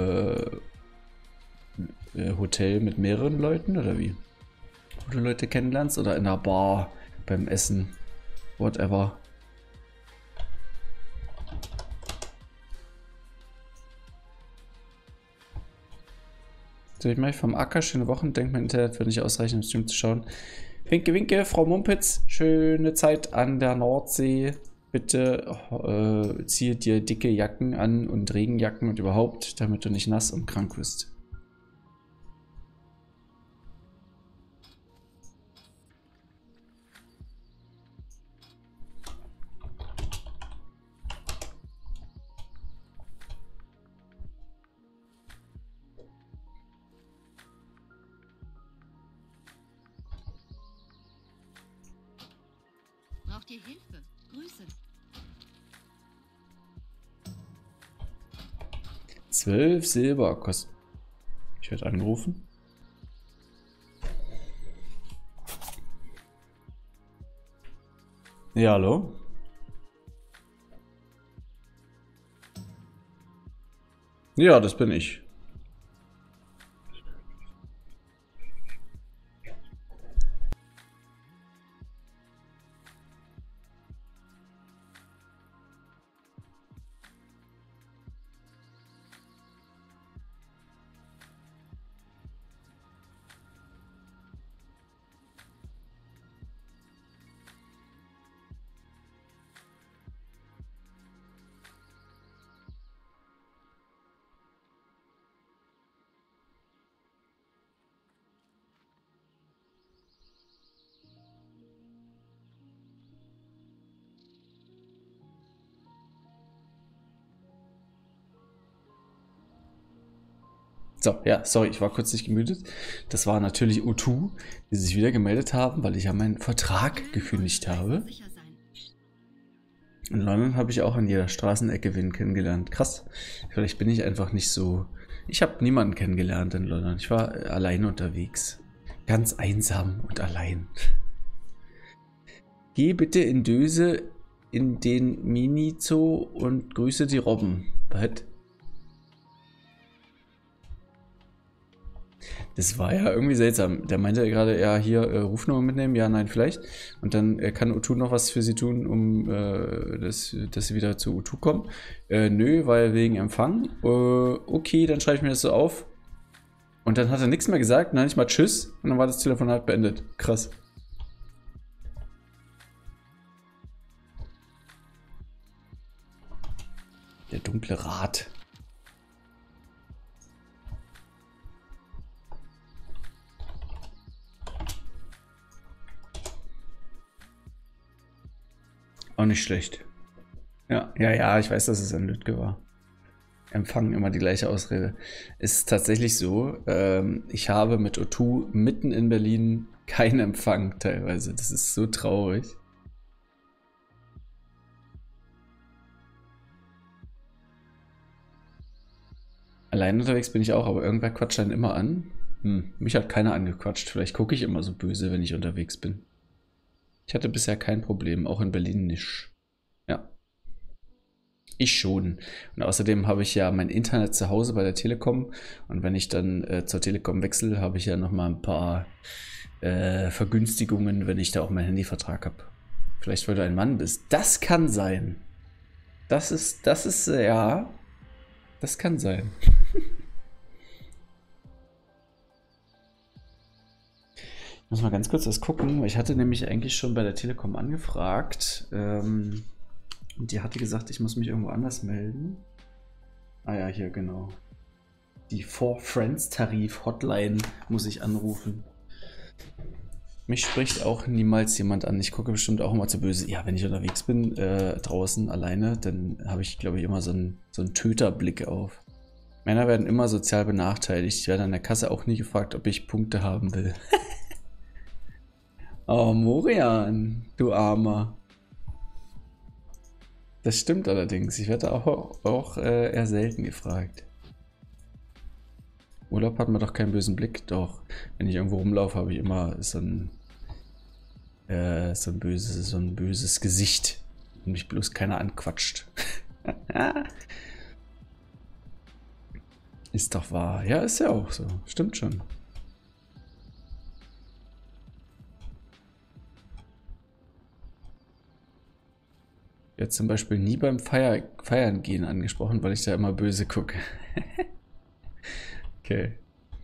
Hotel mit mehreren Leuten oder wie? Wo du Leute kennenlernst oder in einer Bar beim Essen? Whatever. So, ich mache vom Acker, schöne Wochen, denke mein Internet wird nicht ausreichen, im Stream zu schauen. Winke, winke, Frau Mumpitz, schöne Zeit an der Nordsee. Bitte ziehe dir dicke Jacken an und Regenjacken und überhaupt, damit du nicht nass und krank wirst. Braucht ihr Hilfe? Grüße. 12 Silber kostet. Ich werde angerufen. Ja, hallo? Ja, das bin ich. So, ja, sorry, ich war kurz nicht gemütet. Das war natürlich O2, die sich wieder gemeldet haben, weil ich ja meinen Vertrag gekündigt habe. In London habe ich auch an jeder Straßenecke wen kennengelernt. Krass. Vielleicht bin ich einfach nicht so... Ich habe niemanden kennengelernt in London. Ich war allein unterwegs. Ganz einsam und allein. Geh bitte in Döse in den Mini-Zoo und grüße die Robben. Was? Das war ja irgendwie seltsam. Der meinte ja gerade, ja, hier, Rufnummer mitnehmen, ja, nein, vielleicht. Und dann kann O2 noch was für sie tun, um dass sie wieder zu O2 kommen. Nö, weil wegen Empfang. Okay, dann schreibe ich mir das so auf. Und dann hat er nichts mehr gesagt, nein, nicht mal Tschüss. Und dann war das Telefonat beendet. Krass. Der dunkle Rat. Auch nicht schlecht. Ja, ich weiß, dass es ein Lütke war. Empfangen immer die gleiche Ausrede. Ist tatsächlich so, ich habe mit O2 mitten in Berlin keinen Empfang teilweise. Das ist so traurig. Allein unterwegs bin ich auch, aber irgendwer quatscht dann immer an. Mich hat keiner angequatscht. Vielleicht gucke ich immer so böse, wenn ich unterwegs bin. Ich hatte bisher kein Problem, auch in Berlin nicht. Ja. Ich schon. Und außerdem habe ich ja mein Internet zu Hause bei der Telekom. Und wenn ich dann zur Telekom wechsle, habe ich ja nochmal ein paar Vergünstigungen, wenn ich da auch meinen Handyvertrag habe. Vielleicht, weil du ein Mann bist. Das kann sein. Das ist, ja. Das kann sein. Ich muss mal ganz kurz was gucken, weil ich hatte nämlich eigentlich schon bei der Telekom angefragt. Und die hatte gesagt, ich muss mich irgendwo anders melden. Ah ja, hier genau. Die For Friends Tarif Hotline muss ich anrufen. Mich spricht auch niemals jemand an. Ich gucke bestimmt auch immer zu böse. Ja, wenn ich unterwegs bin, draußen alleine, dann habe ich, glaube ich, immer so einen Töterblick auf. Männer werden immer sozial benachteiligt. Ich werde an der Kasse auch nie gefragt, ob ich Punkte haben will. Oh, Morian, du Armer. Das stimmt allerdings. Ich werde auch eher selten gefragt. Urlaub hat man doch keinen bösen Blick. Doch, wenn ich irgendwo rumlaufe, habe ich immer so ein böses Gesicht. Und mich bloß keiner anquatscht. Ist doch wahr. Ja, ist ja auch so. Stimmt schon. Jetzt zum Beispiel nie beim Feiern gehen angesprochen, weil ich da immer böse gucke. Okay.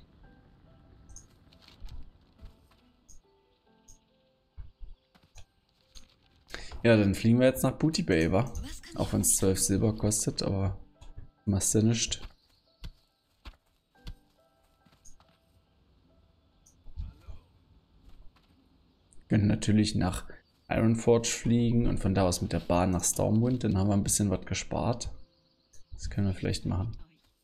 Ja, dann fliegen wir jetzt nach Booty Bay, wa? Auch wenn es 12 Silber kostet, aber machst du nichts. Können natürlich nach Ironforge fliegen und von da aus mit der Bahn nach Stormwind, dann haben wir ein bisschen was gespart. Das können wir vielleicht machen.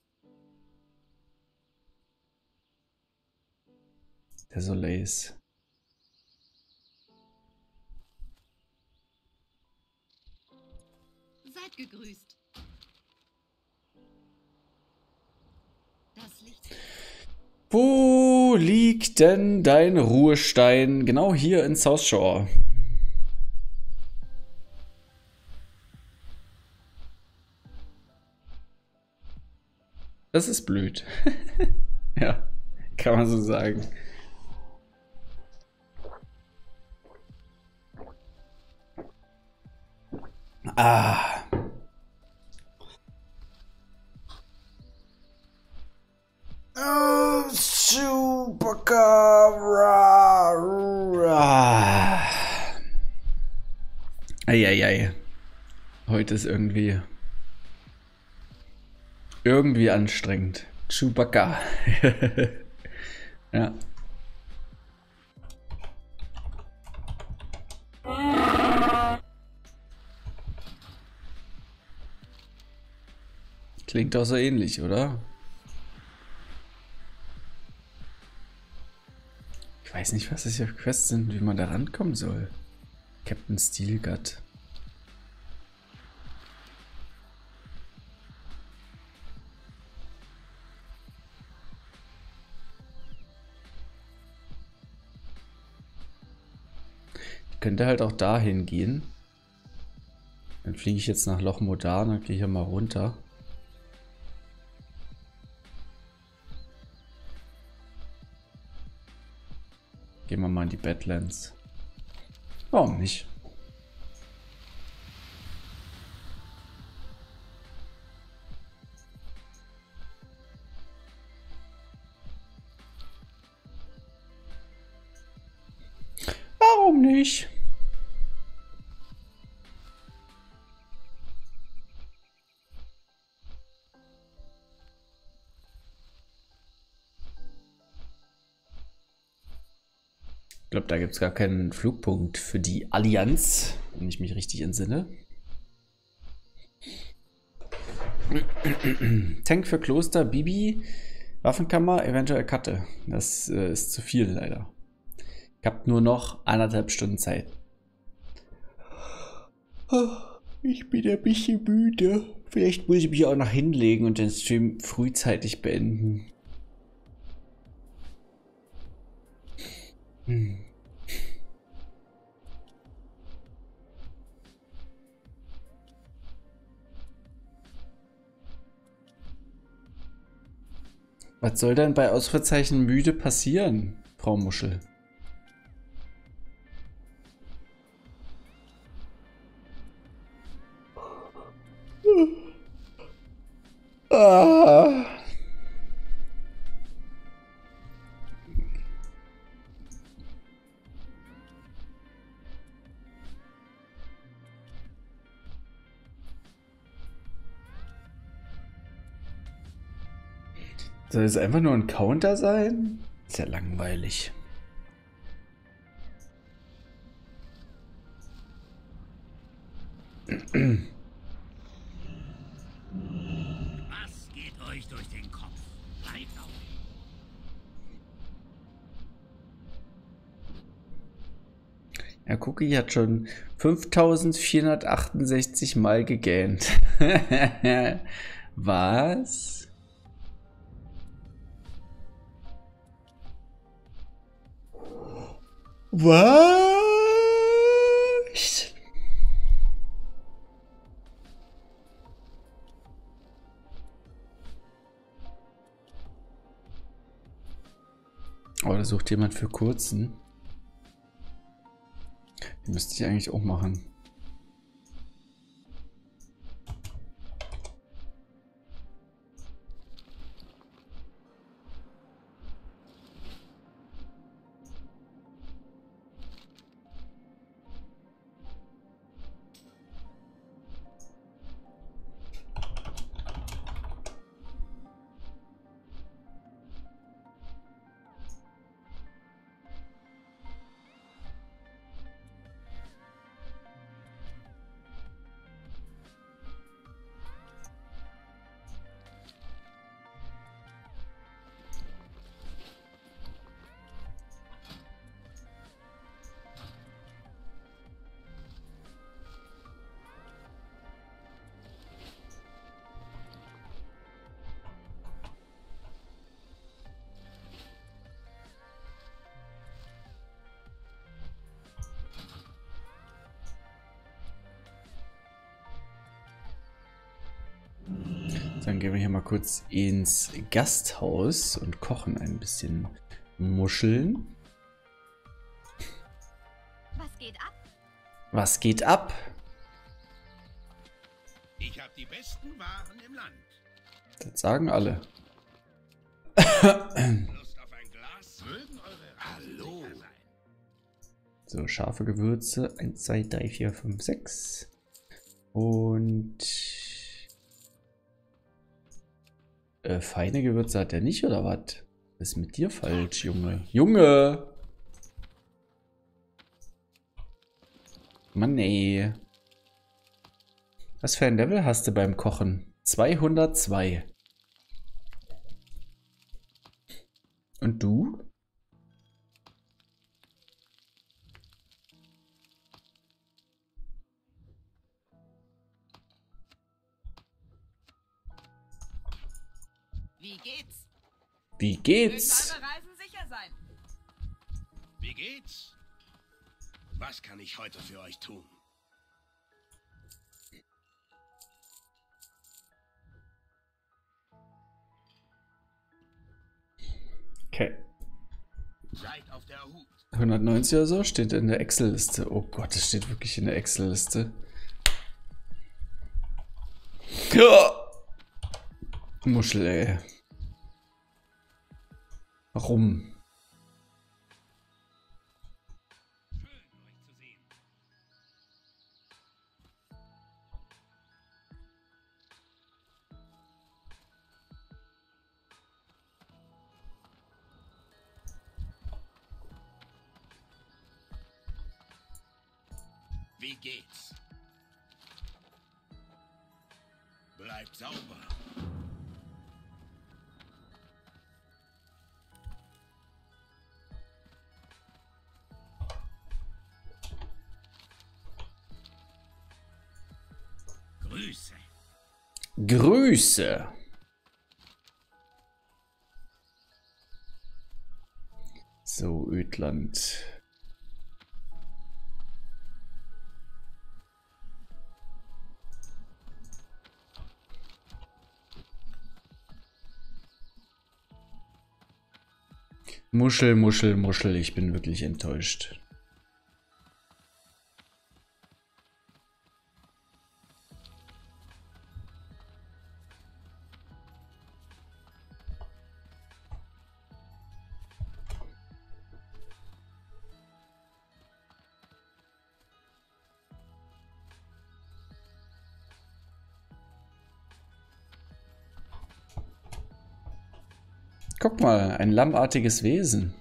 Der Soleils. Seid gegrüßt. Das Licht. Wo liegt denn dein Ruhestein? Genau hier in South Shore. Das ist blöd. Ja, kann man so sagen. Ah. Eieiei. Heute ist irgendwie anstrengend. Chewbacca. Ja. Klingt auch so ähnlich, oder? Ich weiß nicht, was das hier für Quests sind, wie man da rankommen soll. Captain Steelgut. Ich könnte halt auch dahin gehen. Dann fliege ich jetzt nach Loch Modan und gehe hier mal runter. Gehen wir mal in die Badlands. Warum nicht? Warum nicht? Ich glaube, da gibt es gar keinen Flugpunkt für die Allianz, wenn ich mich richtig entsinne. Tank für Kloster, Bibi, Waffenkammer, eventuell Katte. Das ist zu viel leider. Ich habe nur noch 1,5 Stunden Zeit. Ich bin ein bisschen müde. Vielleicht muss ich mich auch noch hinlegen und den Stream frühzeitig beenden. Was soll denn bei Ausrufezeichen müde passieren, Frau Muschel? Ah. Soll es einfach nur ein Counter sein? Ist ja langweilig. Was geht euch durch den Kopf? Bleibt auf. Ja, Cookie hat schon 5468 Mal gegähnt. Was? Was? Oh, da sucht jemand für kurzen. Die müsste ich eigentlich auch machen. Dann gehen wir hier mal kurz ins Gasthaus und kochen ein bisschen Muscheln. Was geht ab? Was geht ab? Ich habe die besten Waren im Land. Das sagen alle. Lust auf ein Glas? Mögen eure Hallo sein. So, scharfe Gewürze. 1, 2, 3, 4, 5, 6. Und feine Gewürze hat er nicht, oder was? Was ist mit dir falsch, Junge? Junge! Mann, ey. Was für ein Level hast du beim Kochen? 202. Und du? Wie geht's? Wie Mögen geht's? eure Reisen sicher sein. Wie geht's? Was kann ich heute für euch tun? Okay. Seid auf der Hut. 190 oder so steht in der Excel-Liste. Oh Gott, das steht wirklich in der Excel-Liste. Ja. Muschel, ey. Warum? Schön, euch zu sehen. Wie geht's? Bleibt sauber. Grüße. Grüße. So, Ödland. Muschel, Muschel, Muschel. Ich bin wirklich enttäuscht. Guck mal, ein lammartiges Wesen.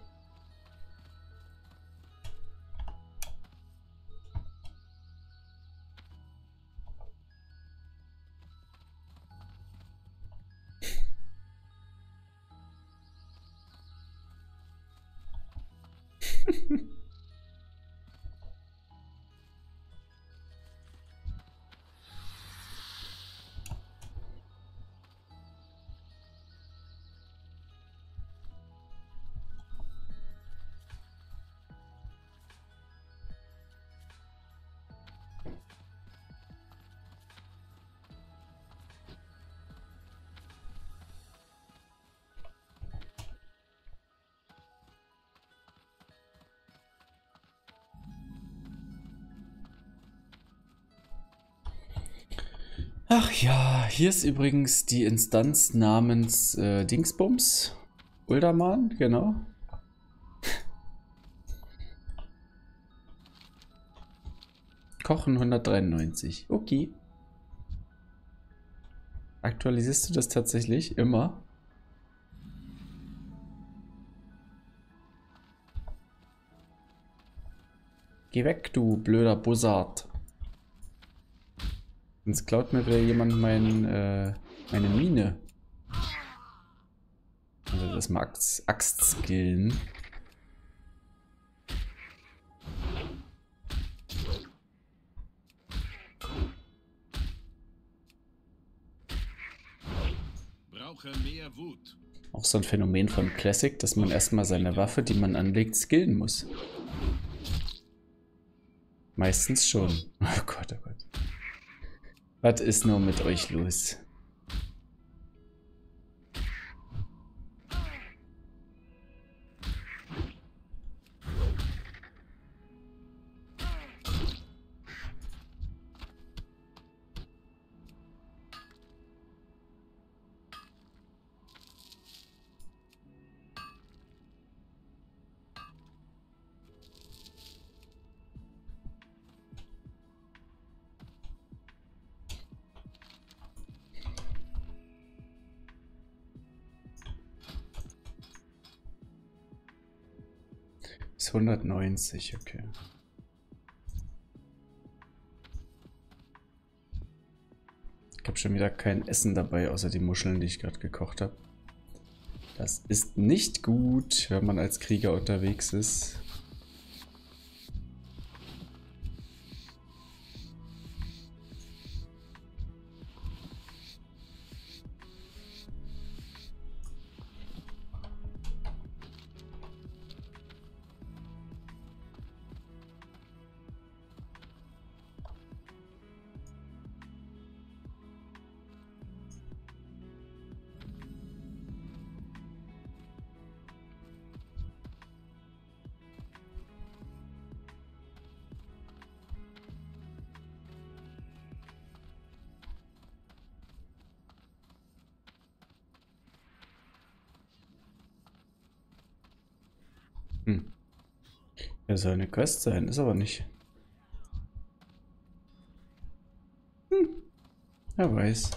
Ach ja, hier ist übrigens die Instanz namens Dingsbums. Uldaman, genau. Kochen 193. Okay. Aktualisierst du das tatsächlich immer? Geh weg, du blöder Bussard. Sonst klaut mir wieder jemand meine Mine. Also das mal Axt-Skillen. Brauche mehr Wut. Auch so ein Phänomen von Classic, dass man erstmal seine Waffe, die man anlegt, skillen muss. Meistens schon. Oh Gott, oh Gott. Was ist nur mit euch los? Bis 190, okay. Ich habe schon wieder kein Essen dabei, außer die Muscheln, die ich gerade gekocht habe. Das ist nicht gut, wenn man als Krieger unterwegs ist. Ja, soll eine Quest sein, ist aber nicht. Wer weiß.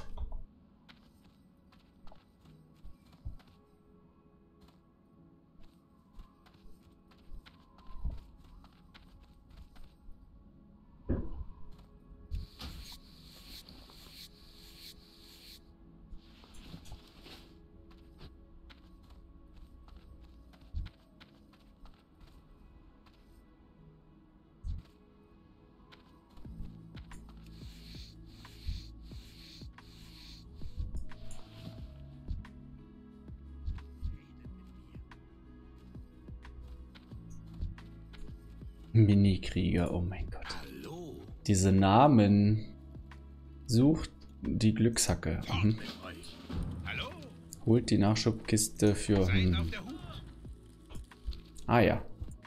Mini-Krieger, oh mein Gott. Hallo. Diese Namen. Sucht die Glückshacke. Mhm. Mit euch. Hallo? Holt die Nachschubkiste für... Seid auf der Hut. Ah ja.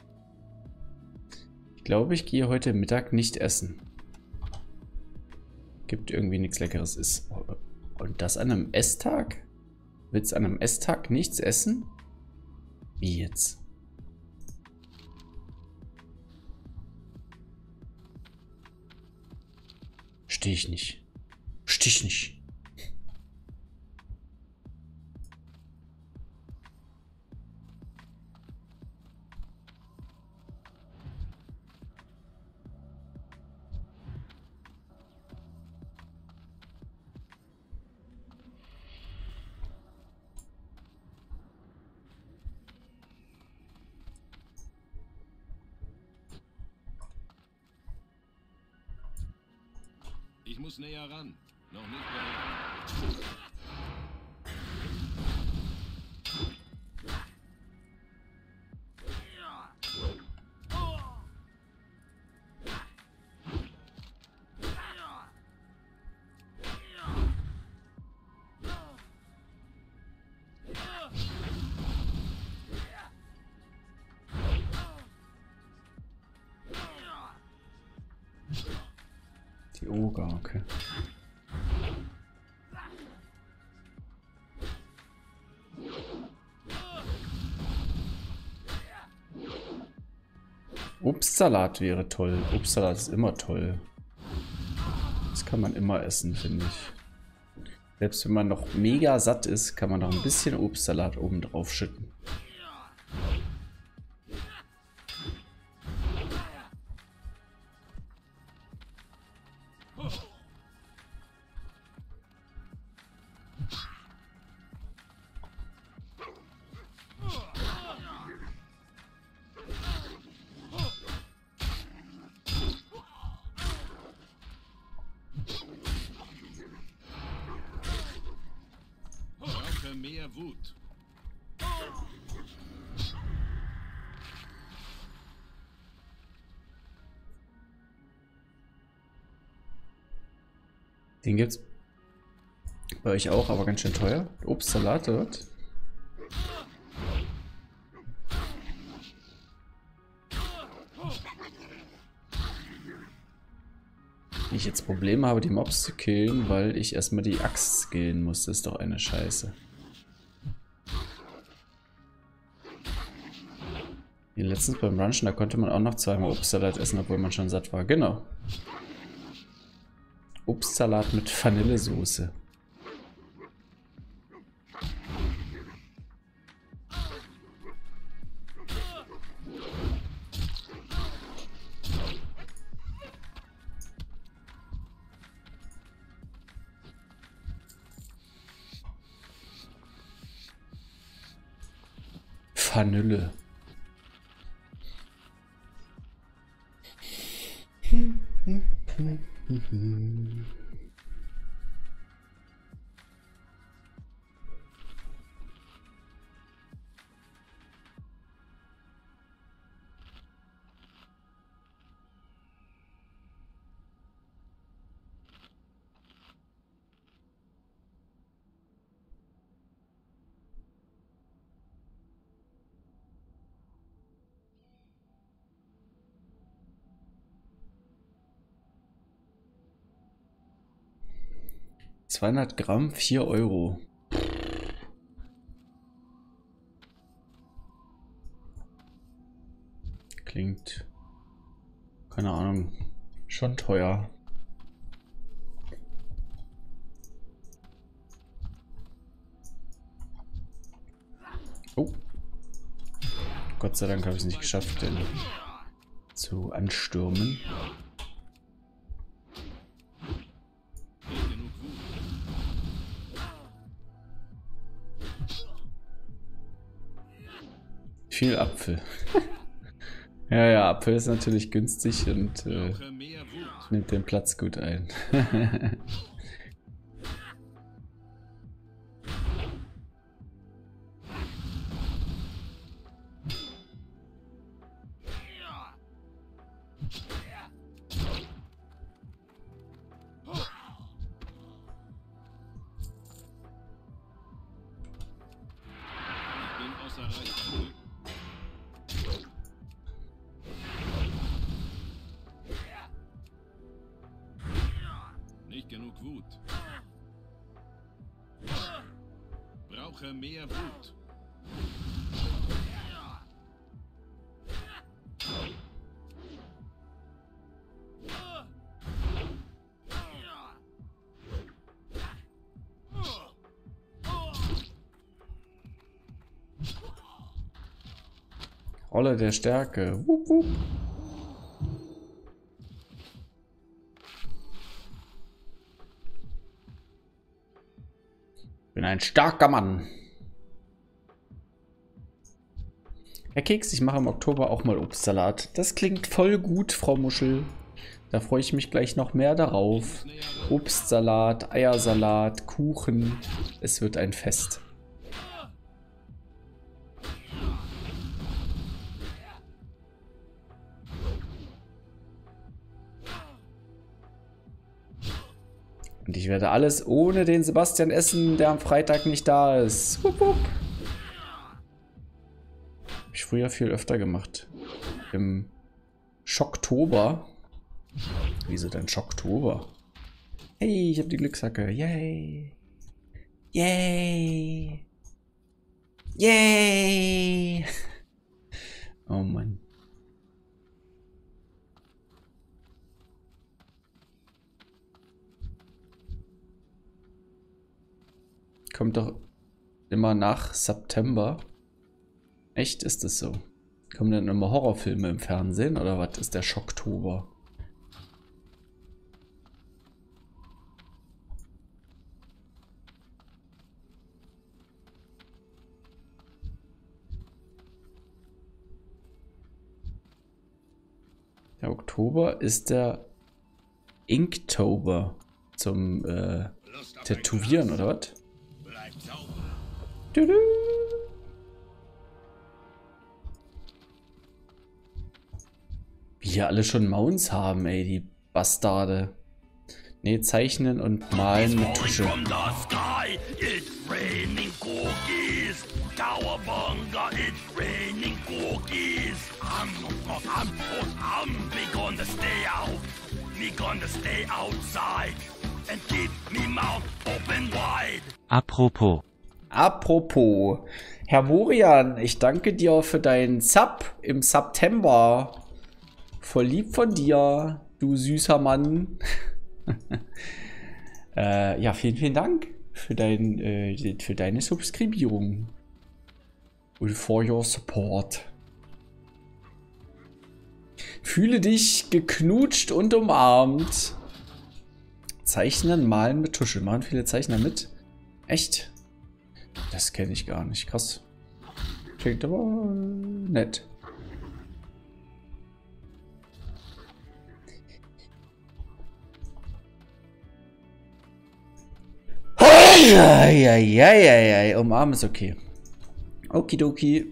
Ich glaube, ich gehe heute Mittag nicht essen. Gibt irgendwie nichts Leckeres. Ist. Und das an einem Esstag? Willst du an einem Esstag nichts essen? Wie jetzt? Verstehe ich nicht. Verstehe ich nicht. Ich muss näher ran. Noch nicht bereit. Die Oger, okay. Obstsalat wäre toll. Obstsalat ist immer toll. Das kann man immer essen, finde ich. Selbst wenn man noch mega satt ist, kann man noch ein bisschen Obstsalat oben drauf schütten. Mehr Wut. Den gibt's bei euch auch, aber ganz schön teuer. Obstsalat dort. Ich jetzt Probleme habe, die Mobs zu killen, weil ich erstmal die Axt skillen muss. Das ist doch eine Scheiße. Letztens beim Brunchen, da konnte man auch noch zweimal Obstsalat essen, obwohl man schon satt war. Genau. Obstsalat mit Vanillesoße. Vanille. $200 Gramm, 4 Euro. Klingt, keine Ahnung, schon teuer. Oh. Gott sei Dank habe ich es nicht geschafft, den zu anstürmen. Viel Apfel. Ja, Apfel ist natürlich günstig und nimmt den Platz gut ein. Nicht genug Wut. Brauche mehr Wut. Rolle der Stärke. Wupp, wupp. Bin ein starker Mann. Herr Keks, ich mache im Oktober auch mal Obstsalat. Das klingt voll gut, Frau Muschel. Da freue ich mich gleich noch mehr darauf. Obstsalat, Eiersalat, Kuchen. Es wird ein Fest. Und ich werde alles ohne den Sebastian essen, der am Freitag nicht da ist. Wupp, wupp. Hab ich früher viel öfter gemacht. Im Schocktober. Wieso denn Schocktober? Hey, ich habe die Glückshacke. Yay. Yay. Yay. Oh Mann. Kommt doch immer nach September. Echt, ist das so? Kommen denn immer Horrorfilme im Fernsehen oder was ist der Schocktober? Der Oktober ist der Inktober zum Tätowieren oder was? Bleibt sauber. Tudu. Wie hier alle schon Mounts haben, ey, die Bastarde. Ne, zeichnen und malen mit Tusche. From the sky, it's raining cookies. Cowabunga, it's raining cookies. We gonna stay out. We gonna stay outside and keep me mouth open wide. Apropos. Apropos, Herr Morian, ich danke dir für deinen Sub im September. Voll lieb von dir, du süßer Mann. Ja, vielen, vielen Dank für deine Subskribierung. Und for your support. Fühle dich geknutscht und umarmt. Zeichnen, malen mit Tusche. Machen viele Zeichner mit? Echt? Das kenne ich gar nicht. Krass. Klingt aber nett. Ja, umarmen ist okay. Okidoki.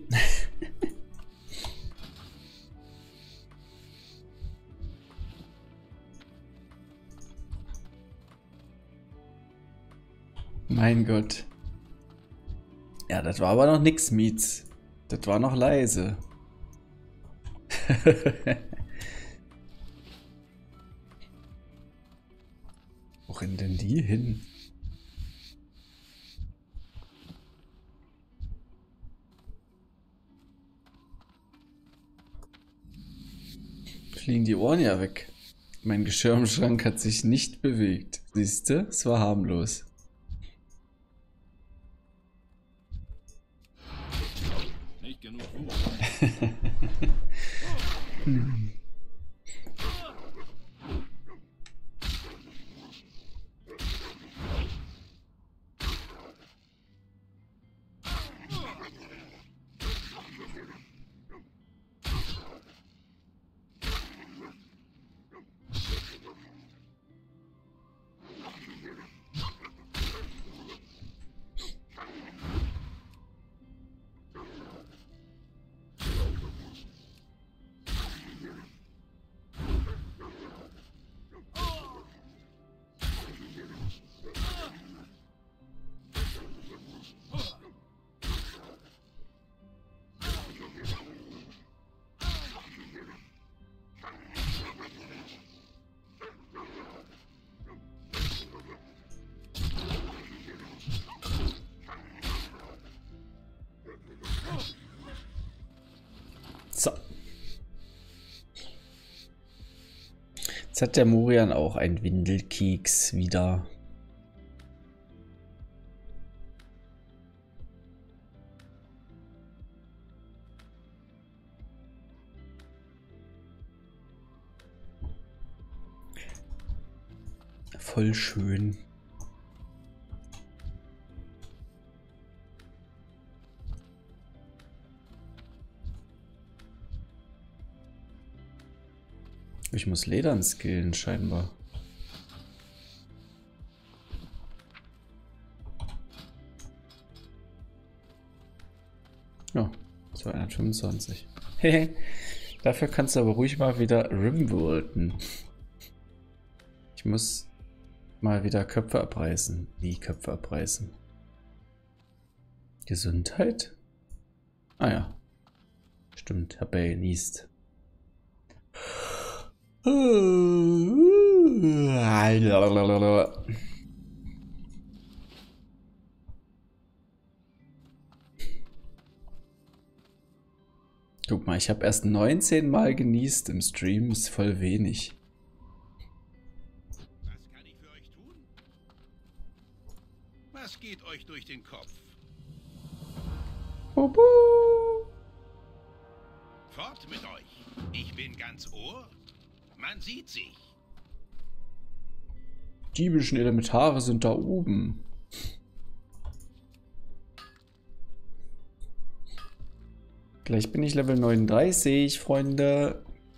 Mein Gott. Ja, das war aber noch nix, Mietz. Das war noch leise. Wo rennen denn die hin? Fliegen die Ohren ja weg. Mein Geschirr im Schrank hat sich nicht bewegt. Siehst du? Es war harmlos. Nicht genug Ruhe. So. Jetzt hat der Morian auch einen Windelkeks wieder. Voll schön. Ich muss Ledern skillen, scheinbar. Ja, 225. Hehe. Dafür kannst du aber ruhig mal wieder Rimworlden. Ich muss mal wieder Köpfe abreißen. Wie Köpfe abreißen? Gesundheit? Ah ja. Stimmt, Herr Bay niest. Guck mal, ich habe erst 19 Mal genießt im Stream, ist voll wenig. Was kann ich für euch tun? Was geht euch durch den Kopf? Bubu. Fort mit euch. Ich bin ganz Ohr. Man sieht sich. Diebischen Elementare sind da oben. Gleich bin ich Level 39, Freunde.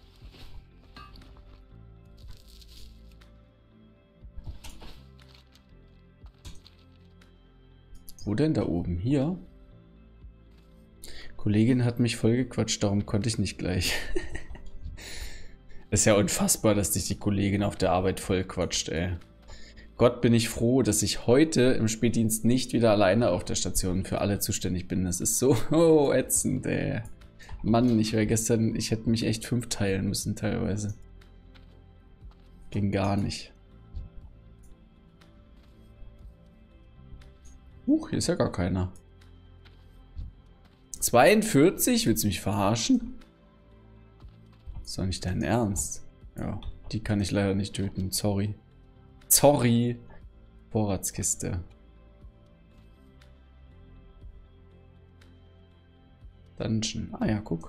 Wo denn da oben? Hier? Kollegin hat mich voll gequatscht, darum konnte ich nicht gleich. Ist ja unfassbar, dass dich die Kollegin auf der Arbeit voll quatscht, ey. Gott, bin ich froh, dass ich heute im Spätdienst nicht wieder alleine auf der Station für alle zuständig bin. Das ist so ätzend, ey. Mann, ich hätte mich echt 5 teilen müssen teilweise. Ging gar nicht. Hier ist ja gar keiner. 42? Willst du mich verarschen? Ist doch nicht dein Ernst. Ja, die kann ich leider nicht töten. Sorry. Sorry. Vorratskiste. Dungeon. Ah ja, guck.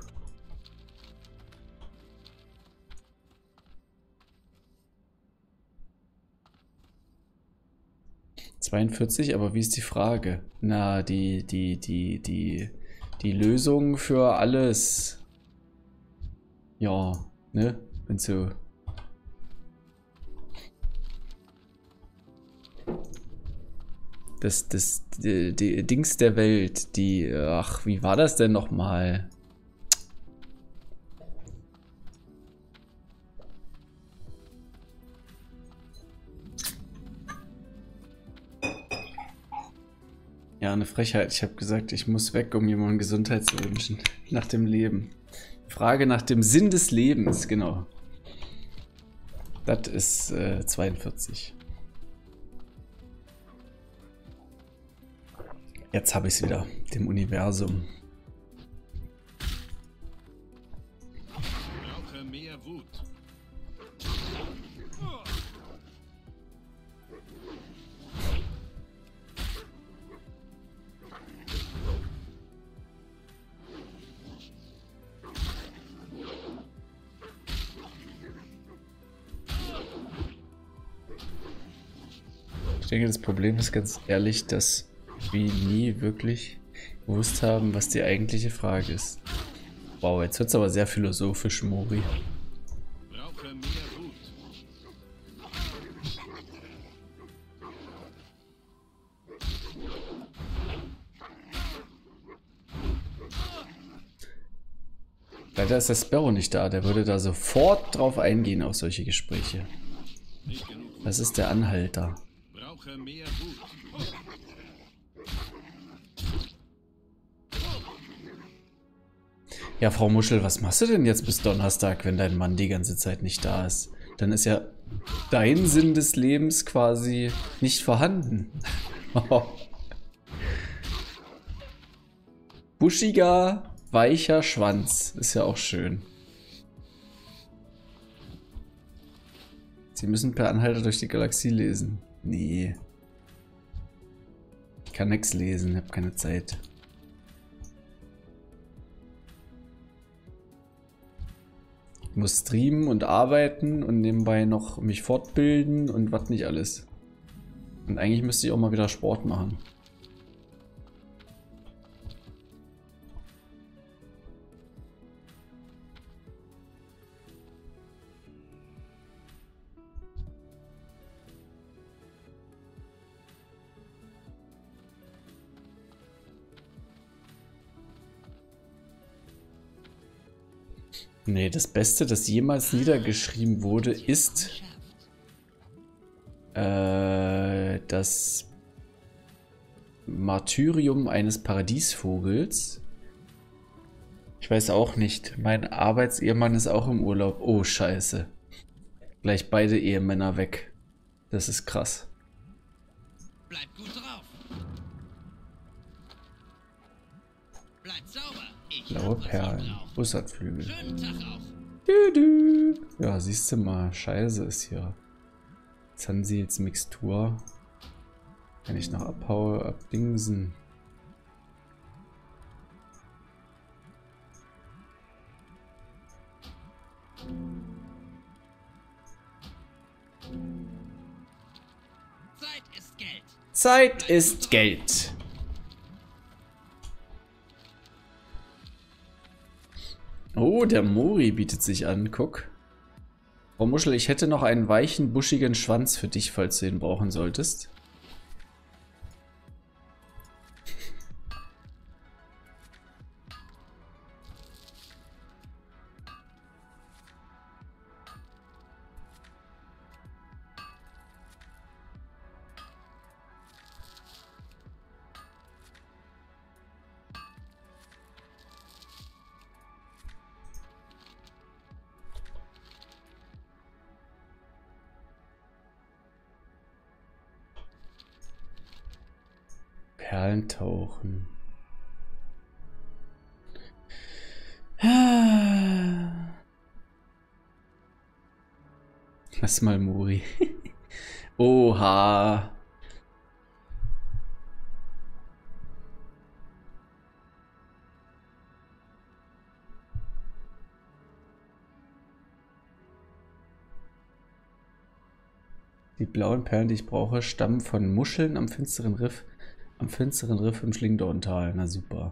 ...42, aber wie ist die Frage? Na, die Lösung für alles. Ja, ne? Wenn so... Die Dings der Welt, ach, wie war das denn nochmal? Ja, eine Frechheit. Ich habe gesagt, ich muss weg, um jemandem Gesundheit zu wünschen. Nach dem Leben. Frage nach dem Sinn des Lebens, genau. Das ist 42. Jetzt habe ich es wieder, dem Universum. Ich brauche mehr Wut. Ich denke, das Problem ist ganz ehrlich, dass wir nie wirklich gewusst haben, was die eigentliche Frage ist. Wow, jetzt wird es aber sehr philosophisch, Mori. Brauche mehr Wut. Leider ist der Sparrow nicht da, der würde da sofort drauf eingehen auf solche Gespräche. Nicht genug. Das ist der Anhalter. Brauche mehr Wut. Ja, Frau Muschel, was machst du denn jetzt bis Donnerstag, wenn dein Mann die ganze Zeit nicht da ist? Dann ist ja dein Sinn des Lebens quasi nicht vorhanden. Buschiger, weicher Schwanz. Ist ja auch schön. Sie müssen per Anhalter durch die Galaxie lesen. Nee. Ich kann nichts lesen, habe keine Zeit. Ich muss streamen und arbeiten und nebenbei noch mich fortbilden und was nicht alles. Und eigentlich müsste ich auch mal wieder Sport machen. Nee, das Beste, das jemals niedergeschrieben wurde, ist das Martyrium eines Paradiesvogels. Ich weiß auch nicht. Mein Arbeitsehemann ist auch im Urlaub. Oh, scheiße. Gleich beide Ehemänner weg. Das ist krass. Bleib gut drauf. Bleib sauber. Ich Blaue hab, was Perlen. ihr braucht. Bussardflügel. Schönen Tag auch. Dü-dü. Ja, siehst du mal. Scheiße ist hier. Zansils Mixtur. Wenn ich noch abhaue, abdingsen. Zeit ist Geld. Zeit ist Geld. Oh, der Mori bietet sich an. Guck. Frau Muschel, ich hätte noch einen weichen, buschigen Schwanz für dich, falls du ihn brauchen solltest. Perlentauchen. Lass mal, Mori. Oha. Die blauen Perlen, die ich brauche, stammen von Muscheln am finsteren Riff im Schlingdorntal. Na super.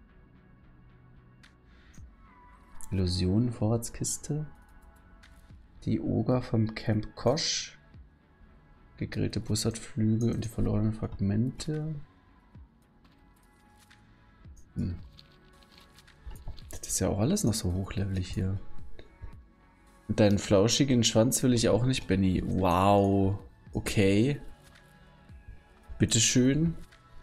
Illusionen, Vorratskiste. Die Oger vom Camp Kosch. Gegrillte Bussardflügel und die verlorenen Fragmente. Das ist ja auch alles noch so hochlevelig hier. Und deinen flauschigen Schwanz will ich auch nicht, Benny. Wow. Okay. Bitteschön.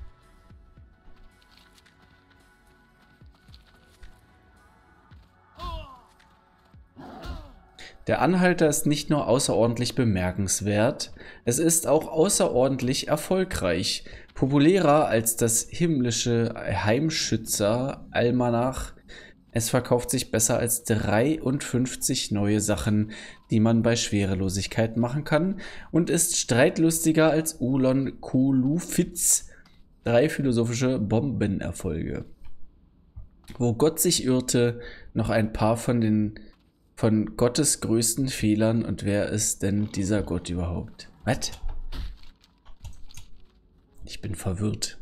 Der Anhalter ist nicht nur außerordentlich bemerkenswert, es ist auch außerordentlich erfolgreich. Populärer als das himmlische Heimschützer-Almanach. Es verkauft sich besser als 53 neue Sachen, die man bei Schwerelosigkeit machen kann, und ist streitlustiger als Ulon Kulufitz. 3 philosophische Bombenerfolge. Wo Gott sich irrte, noch ein paar von Gottes größten Fehlern. Und wer ist denn dieser Gott überhaupt? Was? Ich bin verwirrt.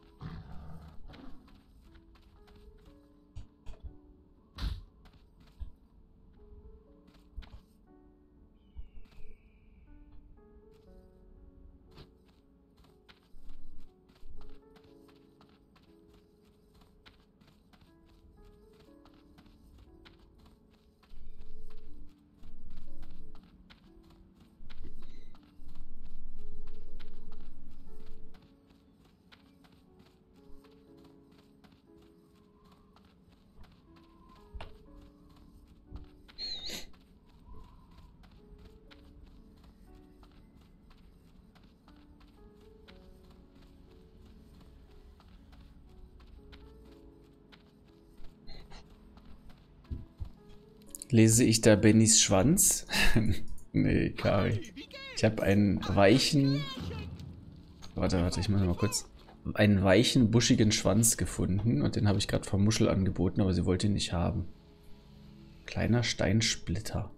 Lese ich da Bennys Schwanz? Nee, Kari. Ich habe einen weichen... Warte, ich muss mal kurz... Einen weichen, buschigen Schwanz gefunden und den habe ich gerade Frau Muschel angeboten, aber sie wollte ihn nicht haben. Kleiner Steinsplitter.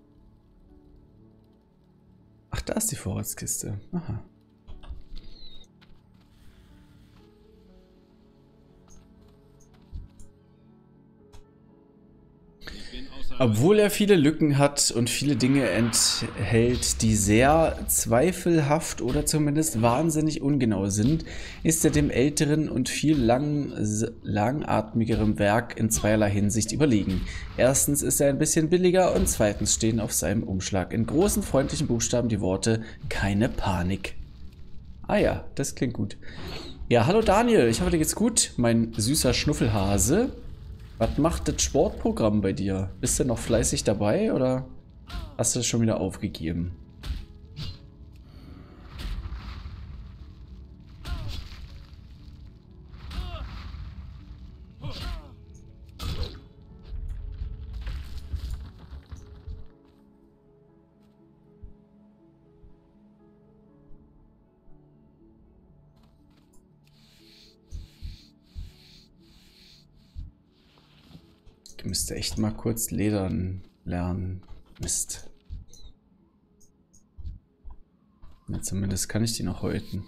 Ach, da ist die Vorratskiste. Aha. Ich bin aus Obwohl er viele Lücken hat und viele Dinge enthält, die sehr zweifelhaft oder zumindest wahnsinnig ungenau sind, ist er dem älteren und viel langatmigeren Werk in zweierlei Hinsicht überlegen. Erstens ist er ein bisschen billiger und zweitens stehen auf seinem Umschlag in großen freundlichen Buchstaben die Worte „Keine Panik". Ah ja, das klingt gut. Ja, hallo Daniel, ich hoffe, dir geht's gut, mein süßer Schnuffelhase. Was macht das Sportprogramm bei dir? Bist du noch fleißig dabei oder hast du das schon wieder aufgegeben? Ich müsste echt mal kurz ledern lernen. Mist. Na, zumindest kann ich die noch häuten.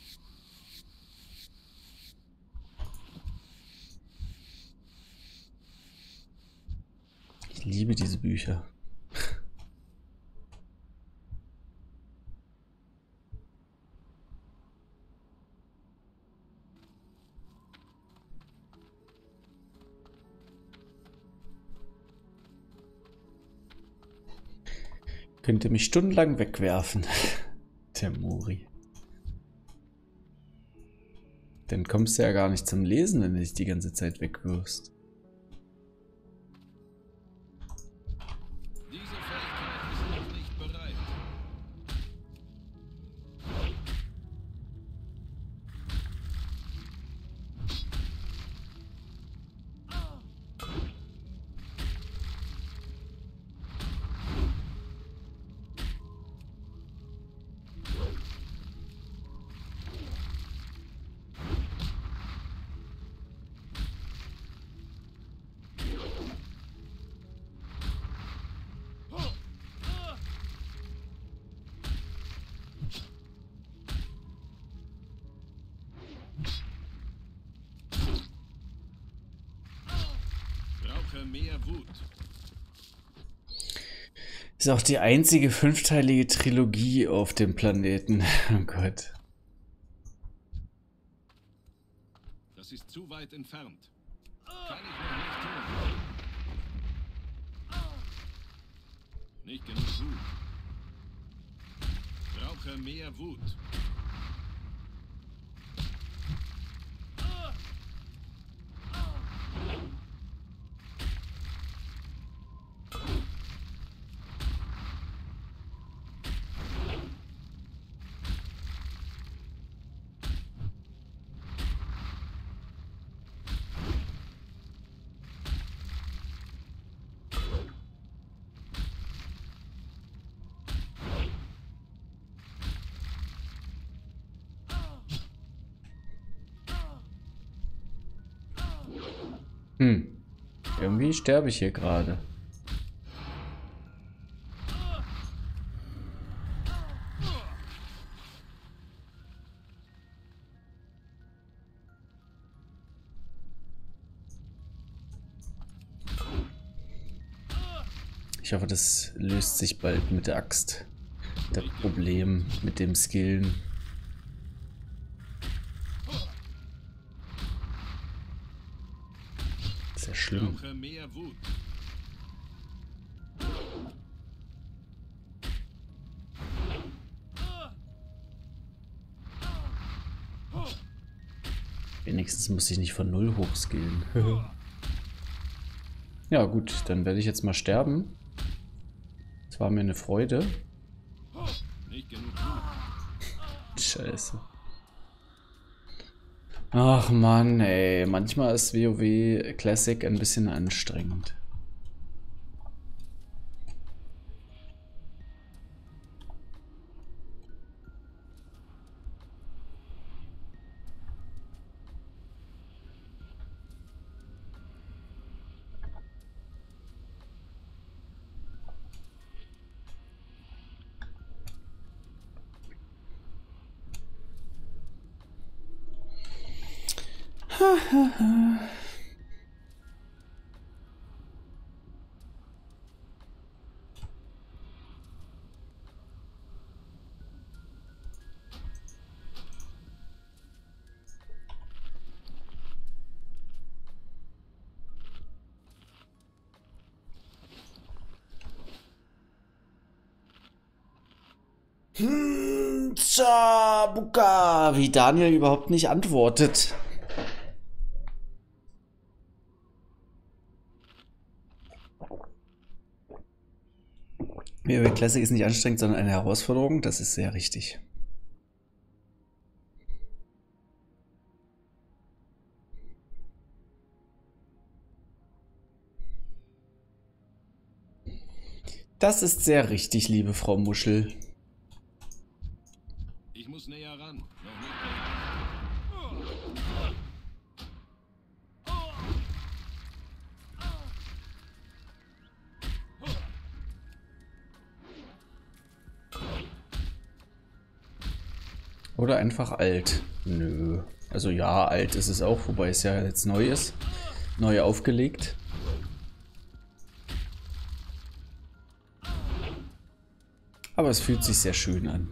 Ich liebe diese Bücher. Könnte mich stundenlang wegwerfen. Der Mori. Dann kommst du ja gar nicht zum Lesen, wenn du dich die ganze Zeit wegwirfst. Diese Fähigkeit ist noch nicht bereit. Brauche mehr Wut. Ist auch die einzige fünfteilige Trilogie auf dem Planeten. Oh Gott. Das ist zu weit entfernt. Kann ich noch nicht tun. Nicht genug Wut. Brauche mehr Wut. Irgendwie sterbe ich hier gerade. Ich hoffe, das löst sich bald mit der Axt. Das Problem mit dem Skillen. Sehr schlimm. Brauche mehr Wut. Wenigstens muss ich nicht von null hochskillen. Ja gut, dann werde ich jetzt mal sterben. Es war mir eine Freude. Nicht genug Wut. Scheiße. Ach Mann, ey. Manchmal ist WoW Classic ein bisschen anstrengend. Zabuka, wie Daniel überhaupt nicht antwortet. WoW Classic ist nicht anstrengend, sondern eine Herausforderung. Das ist sehr richtig. Das ist sehr richtig, liebe Frau Muschel. Ich muss näher ran. Noch nicht. Oder einfach alt. Nö. Also ja, alt ist es auch, wobei es ja jetzt neu ist. Neu aufgelegt. Aber es fühlt sich sehr schön an.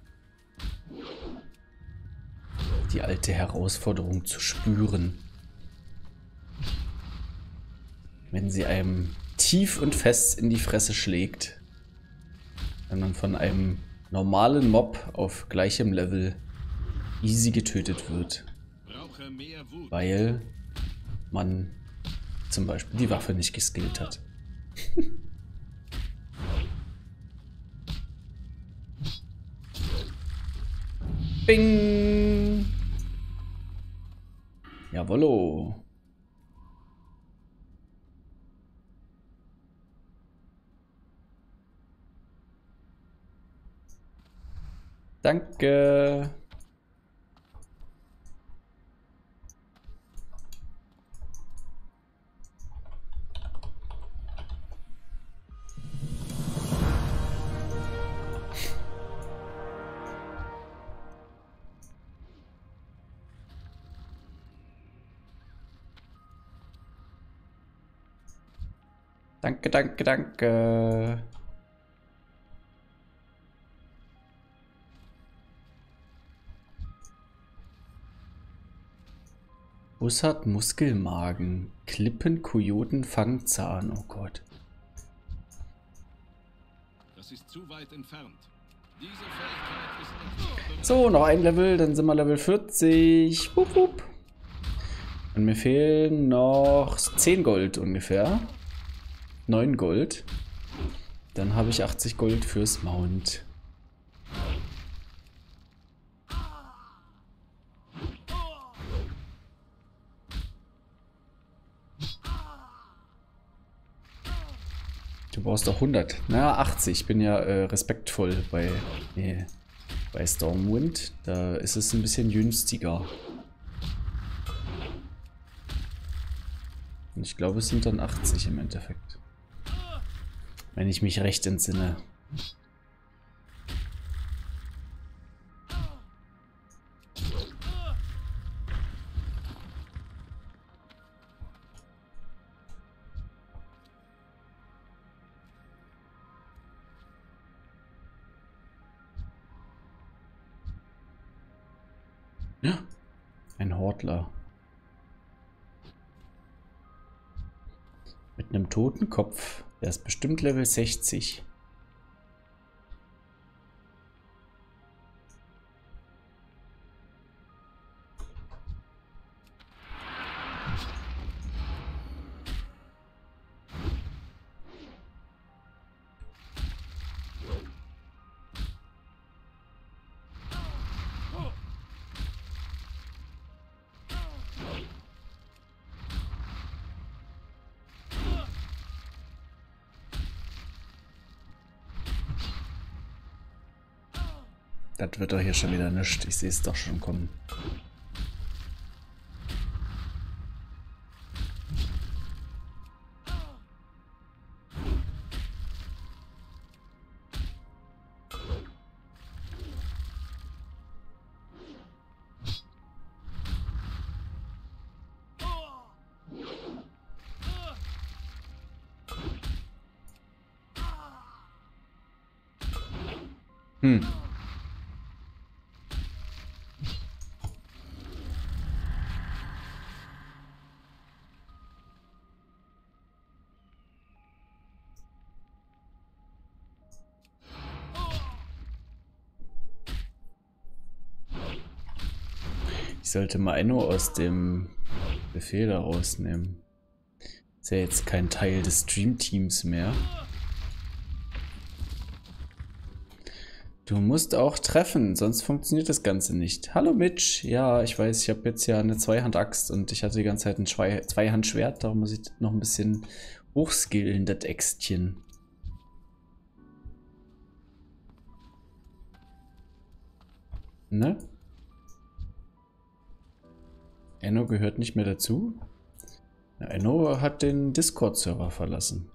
Die alte Herausforderung zu spüren. Wenn sie einem tief und fest in die Fresse schlägt. Wenn man von einem normalen Mob auf gleichem Level easy getötet wird. Brauche mehr Wut. Weil man zum Beispiel die Waffe nicht geskillt hat. Bing! Jawollo. Danke. Danke, danke, danke. Bussard Muskelmagen. Klippen, Kojoten, Fangzahn. Oh Gott. Das ist zu weit entfernt. Diese Fähigkeit ist nicht. So, noch ein Level, dann sind wir Level 40. Wupp, wupp. Und mir fehlen noch 10 Gold ungefähr. 9 Gold. Dann habe ich 80 Gold fürs Mount. Du brauchst doch 100. Na, 80. Ich bin ja respektvoll bei Stormwind. Da ist es ein bisschen günstiger. Und ich glaube, es sind dann 80 im Endeffekt. Wenn ich mich recht entsinne. Ja, ein Hortler. Mit einem toten Kopf. Der ist bestimmt Level 60. Das wird doch hier schon wieder nichts. Ich sehe es doch schon kommen. Ich sollte mal Enno aus dem Befehl da rausnehmen. Ist ja jetzt kein Teil des Stream-Teams mehr. Du musst auch treffen, sonst funktioniert das Ganze nicht. Hallo Mitch. Ja, ich weiß, ich habe jetzt ja eine Zweihand-Axt und ich hatte die ganze Zeit ein Zweihand-Schwert. Darum muss ich noch ein bisschen hochskillen, das Äxtchen. Ne? Enno gehört nicht mehr dazu. Ja, Enno hat den Discord-Server verlassen.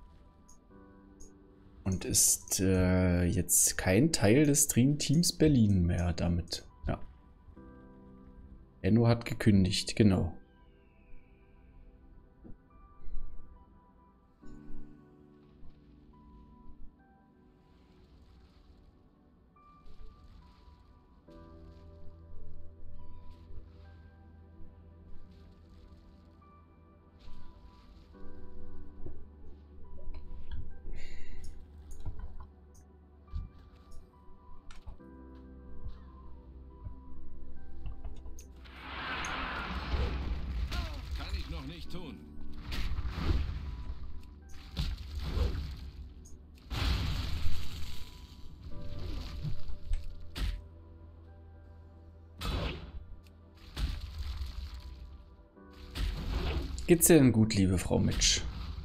Und ist jetzt kein Teil des Stream-Teams Berlin mehr damit. Ja. Enno hat gekündigt, genau. Kann ich noch nicht tun. Geht's dir denn gut, liebe Frau Mitch?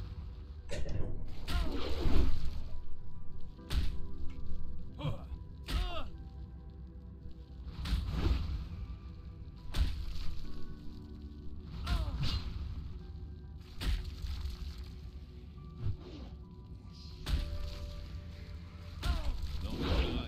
Noch nicht bereit.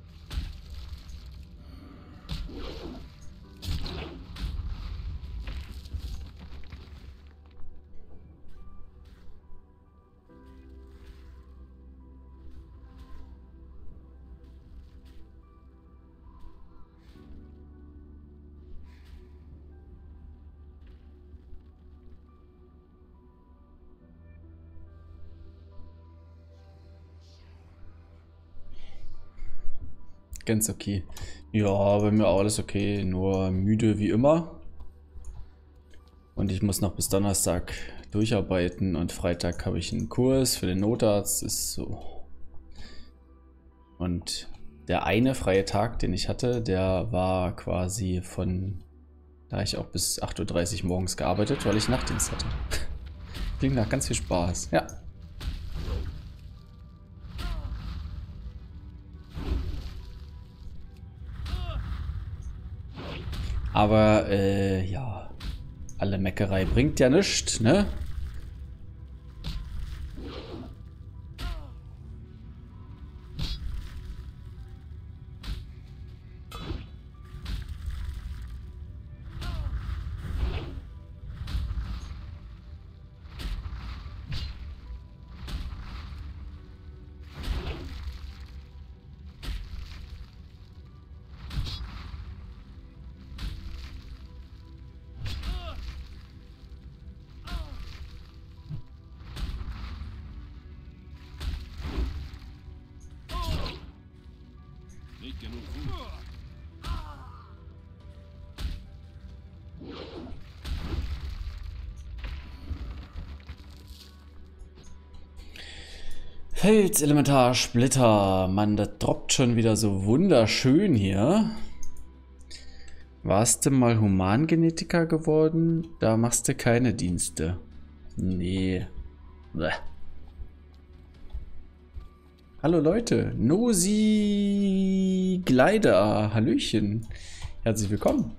Ganz okay. Ja, bei mir auch alles okay. Nur müde wie immer. Und ich muss noch bis Donnerstag durcharbeiten. Und Freitag habe ich einen Kurs für den Notarzt. Ist so. Und der eine freie Tag, den ich hatte, der war quasi von... Da habe ich auch bis 8:30 Uhr morgens gearbeitet, weil ich Nachtdienst hatte. Klingt nach ganz viel Spaß. Ja. Aber, ja, alle Meckerei bringt ja nichts, ne? Nicht genug Ruhe. Felselementar Splitter. Mann, das droppt schon wieder so wunderschön hier. Warst du mal Humangenetiker geworden? Da machst du keine Dienste. Nee. Bleh. Hallo Leute, Nosi Gleider, Hallöchen, herzlich willkommen.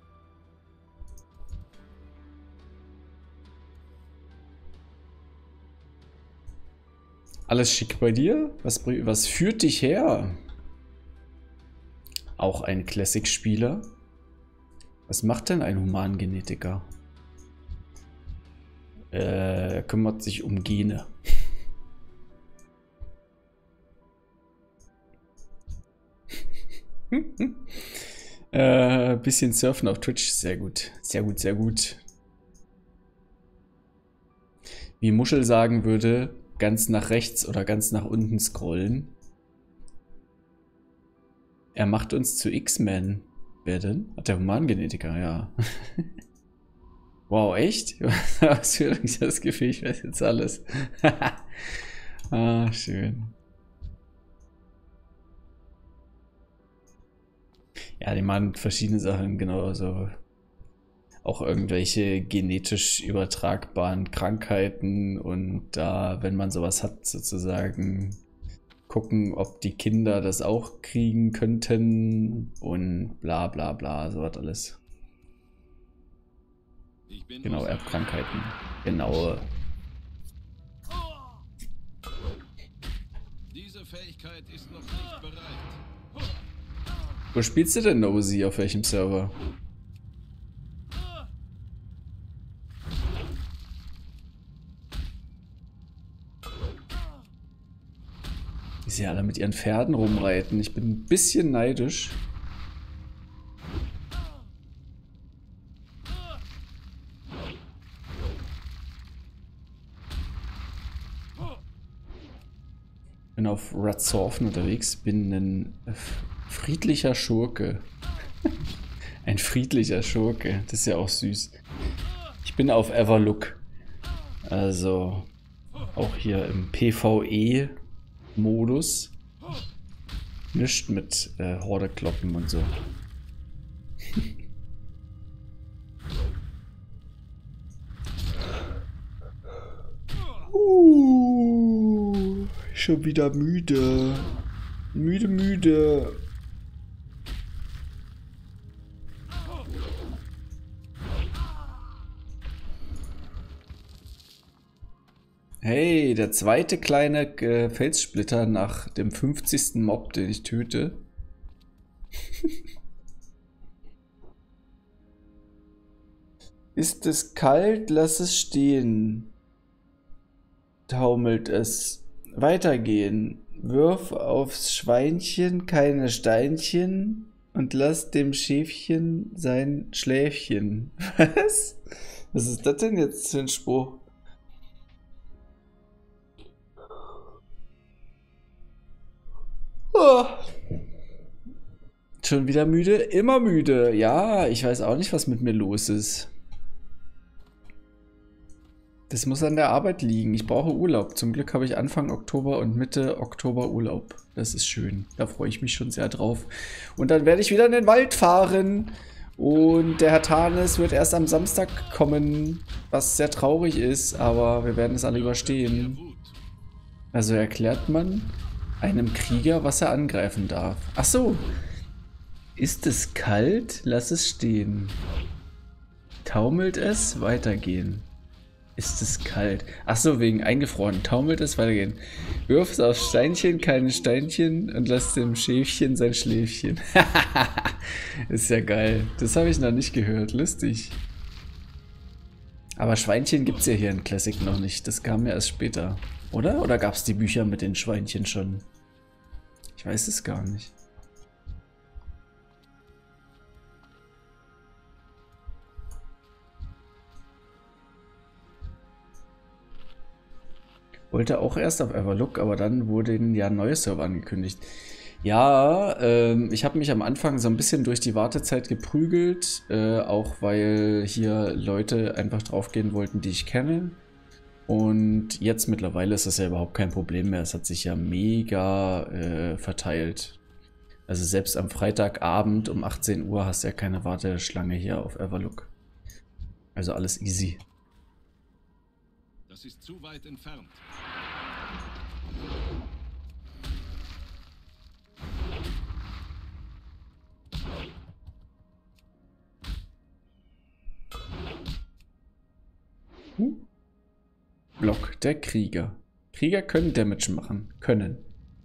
Alles schick bei dir? Was führt dich her? Auch ein Classic-Spieler? Was macht denn ein Humangenetiker? Er kümmert sich um Gene. Bisschen surfen auf Twitch, sehr gut. Sehr gut, sehr gut. Wie Muschel sagen würde, ganz nach rechts oder ganz nach unten scrollen. Er macht uns zu X-Men. Wer denn? Ach, der Humangenetiker, ja. Wow, echt? Ausführungsgefähig, ich weiß jetzt alles. Ah, schön. Ja, die machen verschiedene Sachen, genau, also auch irgendwelche genetisch übertragbaren Krankheiten und da, wenn man sowas hat, sozusagen gucken, ob die Kinder das auch kriegen könnten und bla bla bla, sowas alles. Ich bin Genau, außer Erbkrankheiten. Genau. Diese Fähigkeit ist noch nicht bereit. Wo spielst du denn Nosy? Auf welchem Server? Die sie alle mit ihren Pferden rumreiten. Ich bin ein bisschen neidisch. Bin auf Ratsorfen unterwegs, bin ein friedlicher Schurke. Ein friedlicher Schurke, das ist ja auch süß. Ich bin auf Everlook. Also auch hier im PvE-Modus. Nicht mit Horde-Kloppen und so. Schon wieder müde. Müde. Hey, der zweite kleine Felssplitter nach dem 50. Mob, den ich töte. Ist es kalt? Lass es stehen. Taumelt es. Weitergehen. Wirf aufs Schweinchen keine Steinchen und lass dem Schäfchen sein Schläfchen. Was? Was ist das denn jetzt für ein Spruch? Oh. Schon wieder müde? Immer müde. Ja, ich weiß auch nicht, was mit mir los ist. Das muss an der Arbeit liegen. Ich brauche Urlaub. Zum Glück habe ich Anfang Oktober und Mitte Oktober Urlaub. Das ist schön. Da freue ich mich schon sehr drauf. Und dann werde ich wieder in den Wald fahren. Und der Herr Tarnes wird erst am Samstag kommen, was sehr traurig ist, aber wir werden es alle überstehen. Also erklärt man einem Krieger, was er angreifen darf. Ach so. Ist es kalt? Lass es stehen. Taumelt es? Weitergehen. Ist es kalt? Ach so, wegen eingefroren. Taumelt es? Weitergehen. Wirf aufs Steinchen keine Steinchen und lass dem Schäfchen sein Schläfchen. Ist ja geil. Das habe ich noch nicht gehört. Lustig. Aber Schweinchen gibt es ja hier in Classic noch nicht. Das kam ja erst später. Oder? Oder gab es die Bücher mit den Schweinchen schon? Ich weiß es gar nicht. Wollte auch erst auf Everlook, aber dann wurden ja neue Server angekündigt. Ja, ich habe mich am Anfang so ein bisschen durch die Wartezeit geprügelt, auch weil hier Leute einfach draufgehen wollten, die ich kenne. Und jetzt mittlerweile ist das ja überhaupt kein Problem mehr. Es hat sich ja mega verteilt. Also selbst am Freitagabend um 18 Uhr hast du ja keine Warteschlange hier auf Everlook. Also alles easy. Das ist zu weit entfernt. Block der Krieger. Krieger können Damage machen. Können.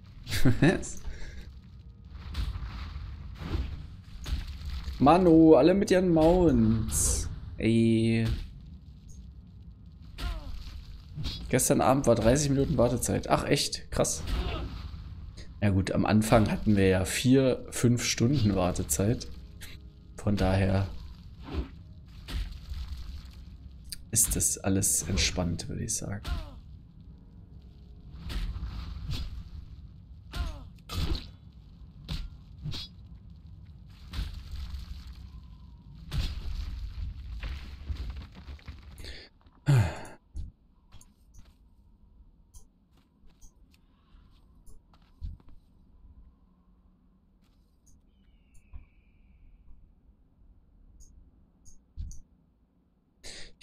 Mano, alle mit ihren Mounts. Ey. Gestern Abend war 30 Minuten Wartezeit. Ach echt, krass. Ja gut, am Anfang hatten wir ja 4-5 Stunden Wartezeit. Von daher ist das alles entspannt, würde ich sagen.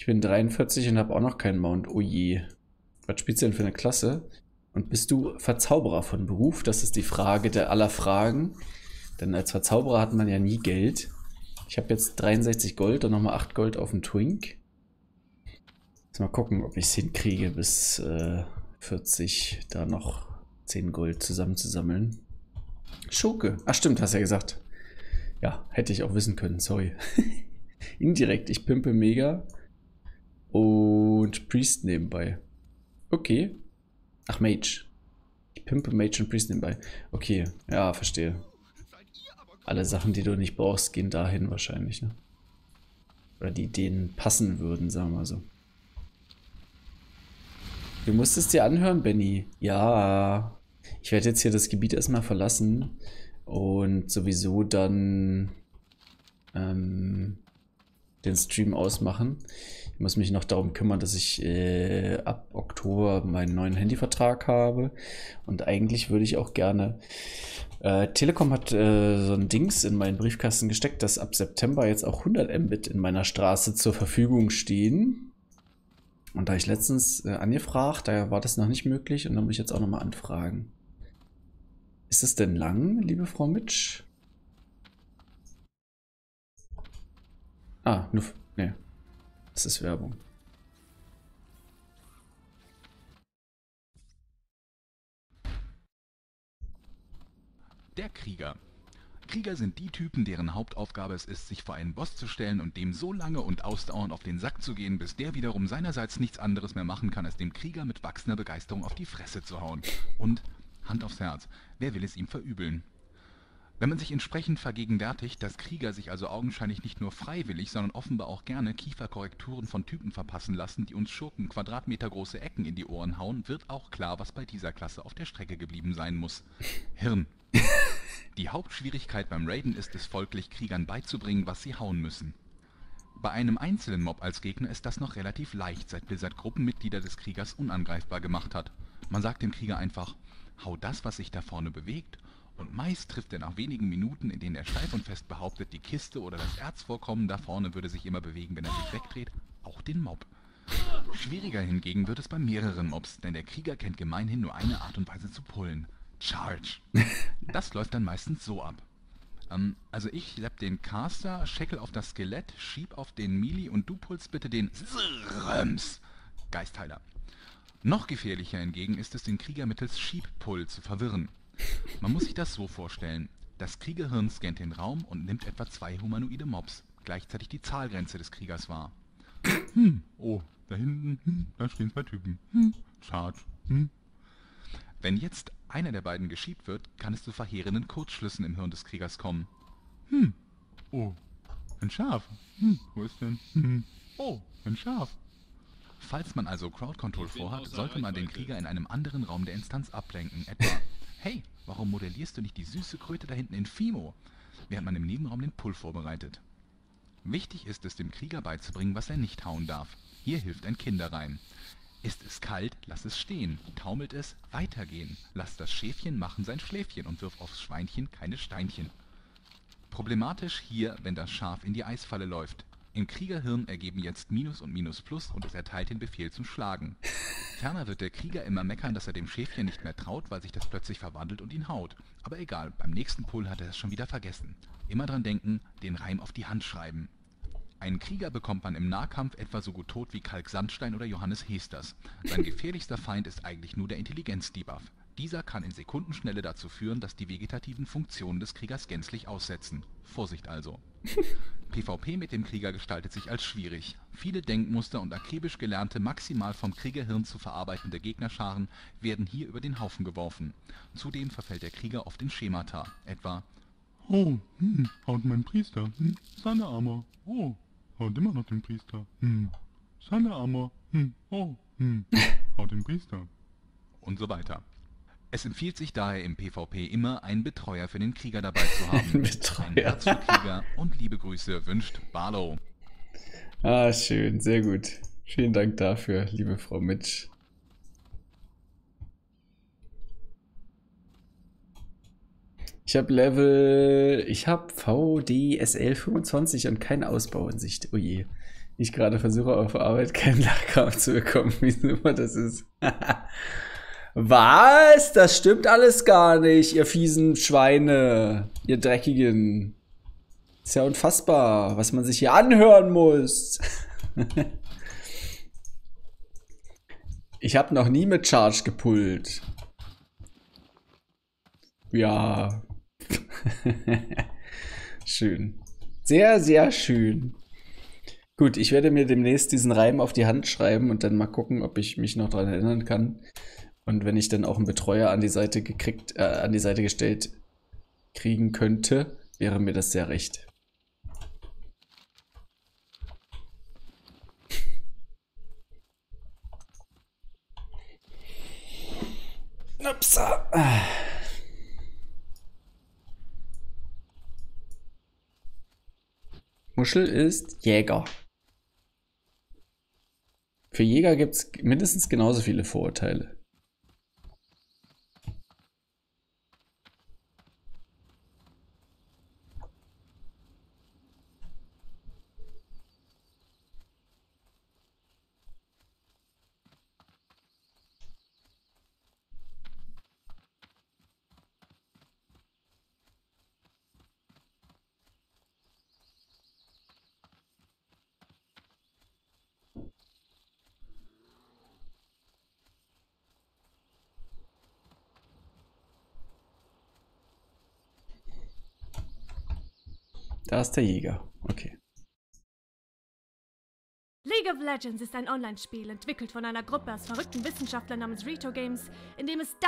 bin 43 und habe auch noch keinen Mount. Oh je. Was spielst du denn für eine Klasse? Und bist du Verzauberer von Beruf? Das ist die Frage der aller Fragen. Denn als Verzauberer hat man ja nie Geld. Ich habe jetzt 63 Gold und nochmal 8 Gold auf dem Twink. Jetzt mal gucken, ob ich es hinkriege, bis 40 da noch 10 Gold zusammenzusammeln. Schurke. Ach stimmt, hast ja gesagt. Ja, hätte ich auch wissen können, sorry. Indirekt, ich pimpe mega. Und Priest nebenbei. Okay. Ach, Mage. Ich pimpe Mage und Priest nebenbei. Okay, ja, verstehe. Alle Sachen, die du nicht brauchst, gehen dahin wahrscheinlich, ne? Oder die denen passen würden, sagen wir mal so. Du musst es dir anhören, Benny. Ja. Ich werde jetzt hier das Gebiet erstmal verlassen und sowieso dann den Stream ausmachen. Ich muss mich noch darum kümmern, dass ich ab Oktober meinen neuen Handyvertrag habe. Und eigentlich würde ich auch gerne... Telekom hat so ein Dings in meinen Briefkasten gesteckt, dass ab September jetzt auch 100 Mbit in meiner Straße zur Verfügung stehen. Und da ich letztens angefragt, da war das noch nicht möglich und dann muss ich jetzt auch nochmal anfragen. Ist es denn lang, liebe Frau Mitsch? Ah, nur... Ne, das ist Werbung. Der Krieger. Krieger sind die Typen, deren Hauptaufgabe es ist, sich vor einen Boss zu stellen und dem so lange und ausdauernd auf den Sack zu gehen, bis der wiederum seinerseits nichts anderes mehr machen kann, als dem Krieger mit wachsender Begeisterung auf die Fresse zu hauen. Und, Hand aufs Herz, wer will es ihm verübeln? Wenn man sich entsprechend vergegenwärtigt, dass Krieger sich also augenscheinlich nicht nur freiwillig, sondern offenbar auch gerne Kieferkorrekturen von Typen verpassen lassen, die uns Schurken quadratmetergroße Ecken in die Ohren hauen, wird auch klar, was bei dieser Klasse auf der Strecke geblieben sein muss. Hirn. Die Hauptschwierigkeit beim Raiden ist es folglich, Kriegern beizubringen, was sie hauen müssen. Bei einem einzelnen Mob als Gegner ist das noch relativ leicht, seit Blizzard Gruppenmitglieder des Kriegers unangreifbar gemacht hat. Man sagt dem Krieger einfach, hau das, was sich da vorne bewegt, und meist trifft er nach wenigen Minuten, in denen er steif und fest behauptet, die Kiste oder das Erzvorkommen da vorne würde sich immer bewegen, wenn er sich wegdreht, auch den Mob. Schwieriger hingegen wird es bei mehreren Mobs, denn der Krieger kennt gemeinhin nur eine Art und Weise zu pullen. Charge. Das läuft dann meistens so ab. Also ich lepp den Caster, Scheckel auf das Skelett, schieb auf den Melee und du pulst bitte den Zrrms Geistheiler. Noch gefährlicher hingegen ist es, den Krieger mittels Schiebpull zu verwirren. Man muss sich das so vorstellen. Das Kriegerhirn scannt den Raum und nimmt etwa 2 humanoide Mobs, gleichzeitig die Zahlgrenze des Kriegers wahr. Oh, da hinten, da stehen 2 Typen. Charge. Wenn jetzt einer der beiden geschiebt wird, kann es zu verheerenden Kurzschlüssen im Hirn des Kriegers kommen. Oh, ein Schaf. Wo ist denn? Oh, ein Schaf. Falls man also Crowd Control vorhat, sollte man den Krieger in einem anderen Raum der Instanz ablenken. Etwa, hey, warum modellierst du nicht die süße Kröte da hinten in Fimo? Während man im Nebenraum den Pull vorbereitet. Wichtig ist es, dem Krieger beizubringen, was er nicht hauen darf. Hier hilft ein Kinderreim. Ist es kalt, lass es stehen. Taumelt es, weitergehen. Lass das Schäfchen machen sein Schläfchen und wirf aufs Schweinchen keine Steinchen. Problematisch hier, wenn das Schaf in die Eisfalle läuft. Im Kriegerhirn ergeben jetzt Minus und Minus Plus und es erteilt den Befehl zum Schlagen. Ferner wird der Krieger immer meckern, dass er dem Schäfchen nicht mehr traut, weil sich das plötzlich verwandelt und ihn haut. Aber egal, beim nächsten Pull hat er es schon wieder vergessen. Immer dran denken, den Reim auf die Hand schreiben. Einen Krieger bekommt man im Nahkampf etwa so gut tot wie Kalk Sandstein oder Johannes Hesters. Sein gefährlichster Feind ist eigentlich nur der Intelligenz-Debuff. Dieser kann in Sekundenschnelle dazu führen, dass die vegetativen Funktionen des Kriegers gänzlich aussetzen. Vorsicht also. PvP mit dem Krieger gestaltet sich als schwierig. Viele Denkmuster und akribisch gelernte, maximal vom Kriegerhirn zu verarbeitende Gegnerscharen werden hier über den Haufen geworfen. Zudem verfällt der Krieger oft in Schemata, etwa oh, haut mein Priester, seine Armor, oh, haut immer noch den Priester, seine Armor, oh, haut den Priester und so weiter. Es empfiehlt sich daher im PvP immer, einen Betreuer für den Krieger dabei zu haben. Ein Herz für Krieger und liebe Grüße wünscht Barlow. Ah, schön, sehr gut. Vielen Dank dafür, liebe Frau Mitsch. Ich habe VDSL 25 und keinen Ausbau in Sicht. Oh je. Ich gerade versuche auf Arbeit keinen Lachkrampf zu bekommen, wie immer das ist. Was? Das stimmt alles gar nicht, ihr fiesen Schweine, ihr dreckigen. Ist ja unfassbar, was man sich hier anhören muss. Ich habe noch nie mit Charge gepullt. Ja. Schön. Sehr, sehr schön. Gut, ich werde mir demnächst diesen Reim auf die Hand schreiben und dann mal gucken, ob ich mich noch daran erinnern kann. Und wenn ich dann auch einen Betreuer an die Seite gestellt kriegen könnte, wäre mir das sehr recht. Upsa. Muschel ist Jäger. Für Jäger gibt es mindestens genauso viele Vorurteile. Da ist der Jäger. Okay. League of Legends ist ein Online-Spiel, entwickelt von einer Gruppe aus verrückten Wissenschaftlern namens Rito Games, in dem es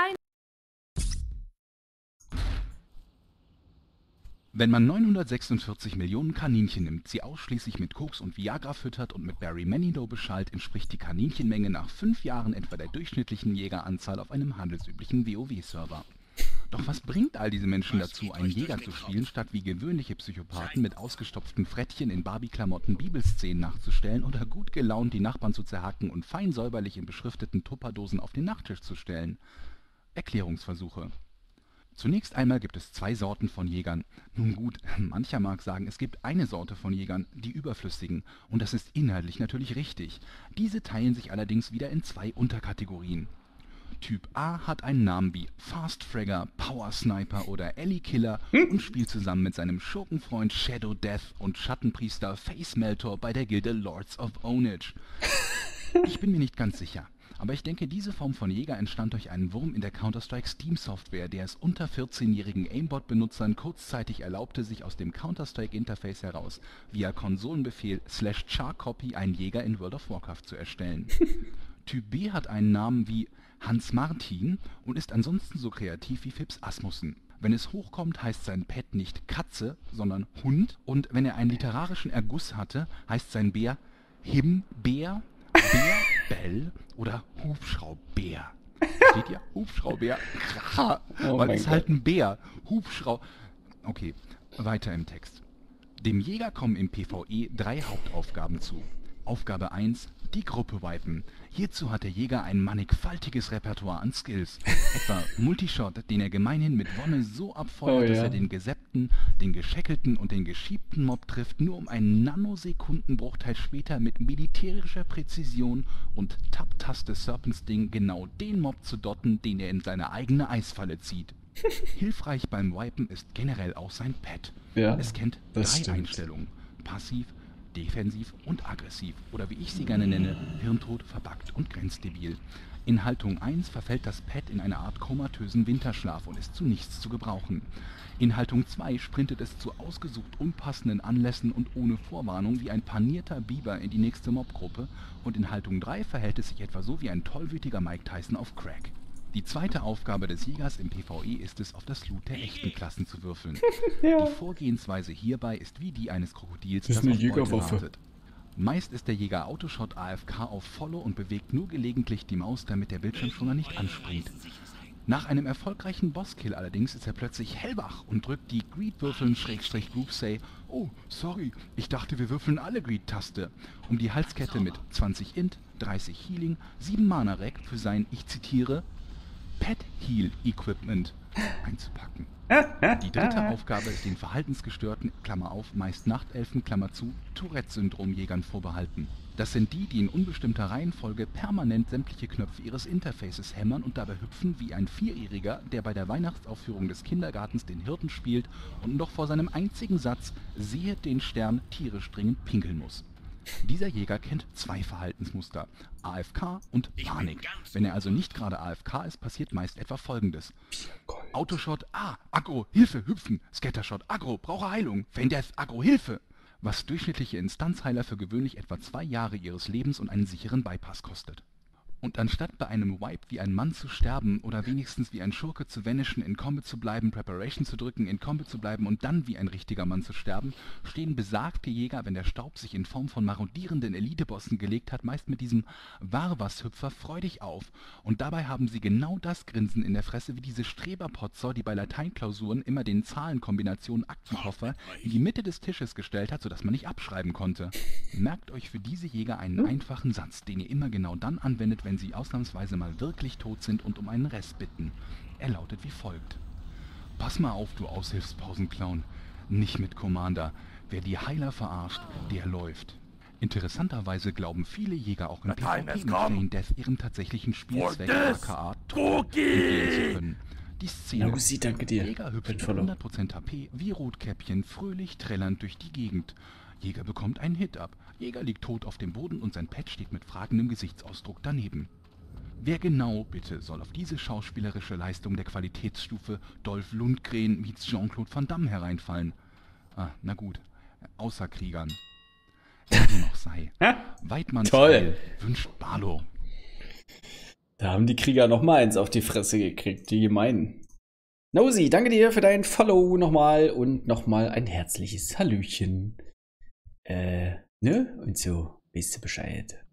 Wenn man 946 Millionen Kaninchen nimmt, sie ausschließlich mit Koks und Viagra füttert und mit Barry Manilow beschallt, entspricht die Kaninchenmenge nach 5 Jahren etwa der durchschnittlichen Jägeranzahl auf einem handelsüblichen WoW-Server. Doch was bringt all diese Menschen dazu, einen Jäger zu spielen, statt wie gewöhnliche Psychopathen mit ausgestopften Frettchen in Barbie-Klamotten Bibelszenen nachzustellen oder gut gelaunt die Nachbarn zu zerhacken und fein säuberlich in beschrifteten Tupperdosen auf den Nachttisch zu stellen? Erklärungsversuche. Zunächst einmal gibt es 2 Sorten von Jägern. Nun gut, mancher mag sagen, es gibt eine Sorte von Jägern, die überflüssigen. Und das ist inhaltlich natürlich richtig. Diese teilen sich allerdings wieder in 2 Unterkategorien. Typ A hat einen Namen wie Fast Fragger, Power Sniper oder Ellie Killer und spielt zusammen mit seinem Schurkenfreund Shadow Death und Schattenpriester Face Meltor bei der Gilde Lords of Ownage. Ich bin mir nicht ganz sicher, aber ich denke, diese Form von Jäger entstand durch einen Wurm in der Counter-Strike Steam-Software, der es unter 14-jährigen Aimbot-Benutzern kurzzeitig erlaubte, sich aus dem Counter-Strike-Interface heraus via Konsolenbefehl /charcopy einen Jäger in World of Warcraft zu erstellen. Typ B hat einen Namen wie Hans Martin und ist ansonsten so kreativ wie Phipps Asmussen. Wenn es hochkommt, heißt sein Pet nicht Katze, sondern Hund. Und wenn er einen literarischen Erguss hatte, heißt sein Bär Himbeer, Bärbell oder Hubschraubär. Steht ja Hubschraubär. Oh Weil mein es halt ein Bär. Okay, weiter im Text. Dem Jäger kommen im PvE 3 Hauptaufgaben zu. Aufgabe 1, die Gruppe wipen. Hierzu hat der Jäger ein mannigfaltiges Repertoire an Skills. Etwa Multishot, den er gemeinhin mit Wonne so abfeuert, dass er den geseppten, den geschäckelten und den geschiebten Mob trifft, nur um einen Nanosekundenbruchteil später mit militärischer Präzision und Tab-Taste Serpent-Sting genau den Mob zu dotten, den er in seine eigene Eisfalle zieht. Hilfreich beim Wipen ist generell auch sein Pet. Ja, es kennt 3 Einstellungen. Passiv, defensiv und aggressiv, oder wie ich sie gerne nenne, hirntot, verbuggt und grenzdebil. In Haltung 1 verfällt das Pet in eine Art komatösen Winterschlaf und ist zu nichts zu gebrauchen. In Haltung 2 sprintet es zu ausgesucht unpassenden Anlässen und ohne Vorwarnung wie ein panierter Biber in die nächste Mobgruppe, und in Haltung 3 verhält es sich etwa so wie ein tollwütiger Mike Tyson auf Crack. Die zweite Aufgabe des Jägers im PvE ist es, auf das Loot der echten Klassen zu würfeln. Die Vorgehensweise hierbei ist wie die eines Krokodils, das auf Beute wartet. Meist ist der Jäger Autoshot AFK auf Follow und bewegt nur gelegentlich die Maus, damit der Bildschirmschoner nicht anspringt. Nach einem erfolgreichen Bosskill allerdings ist er plötzlich hellwach und drückt die Greed-Würfeln-Group-Say, oh, sorry, ich dachte wir würfeln alle Greed-Taste, um die Halskette mit 20 Int, 30 Healing, 7 Mana-Rack für sein, ich zitiere, Pet Heal Equipment einzupacken. Die dritte Aufgabe ist den verhaltensgestörten, Klammer auf, meist Nachtelfen, Klammer zu, Tourette-Syndrom-Jägern vorbehalten. Das sind die, die in unbestimmter Reihenfolge permanent sämtliche Knöpfe ihres Interfaces hämmern und dabei hüpfen wie ein Vierjähriger, der bei der Weihnachtsaufführung des Kindergartens den Hirten spielt und noch vor seinem einzigen Satz „Sehet den Stern" tierisch dringend pinkeln muss. Dieser Jäger kennt zwei Verhaltensmuster, AFK und Panik. Wenn er also nicht gerade AFK ist, passiert meist etwa Folgendes. Autoshot, Aggro, Hilfe, hüpfen, Scattershot, Aggro, brauche Heilung, Feindeth, Aggro, Hilfe. Was durchschnittliche Instanzheiler für gewöhnlich etwa 2 Jahre ihres Lebens und einen sicheren Bypass kostet. Und anstatt bei einem Wipe wie ein Mann zu sterben oder wenigstens wie ein Schurke zu vanishen, in Combat zu bleiben, Preparation zu drücken, in Combat zu bleiben und dann wie ein richtiger Mann zu sterben, stehen besagte Jäger, wenn der Staub sich in Form von marodierenden Elitebossen gelegt hat, meist mit diesem Warwas-Hüpfer freudig auf. Und dabei haben sie genau das Grinsen in der Fresse wie diese Streberpotzer, die bei Lateinklausuren immer den Zahlenkombinationen Aktenkoffer in die Mitte des Tisches gestellt hat, sodass man nicht abschreiben konnte. Merkt euch für diese Jäger einen einfachen Satz, den ihr immer genau dann anwendet, wenn sie ausnahmsweise mal wirklich tot sind und um einen Rest bitten. Er lautet wie folgt. Pass mal auf, du Aushilfspausenclown. Nicht mit Commander. Wer die Heiler verarscht, der läuft. Interessanterweise glauben viele Jäger auch im PvP mit Feindeth ihren tatsächlichen Spielzweck aka Tod entgehen zu können. Die Szene. Lucy, danke dir. Jäger hüpft mit 100% HP wie Rotkäppchen fröhlich trällernd durch die Gegend. Jäger bekommt einen Hit ab. Jäger liegt tot auf dem Boden und sein Pet steht mit fragendem Gesichtsausdruck daneben. Wer genau, bitte, soll auf diese schauspielerische Leistung der Qualitätsstufe Dolph Lundgren meets Jean-Claude Van Damme hereinfallen? Na gut, außer Kriegern. Wer die noch sei. Weidmanns Toll. Wünscht Barlow. Da haben die Krieger noch mal eins auf die Fresse gekriegt, die gemeinen. Nosy, danke dir für dein Follow nochmal und nochmal ein herzliches Hallöchen. Ne? Und so, weißt du Bescheid.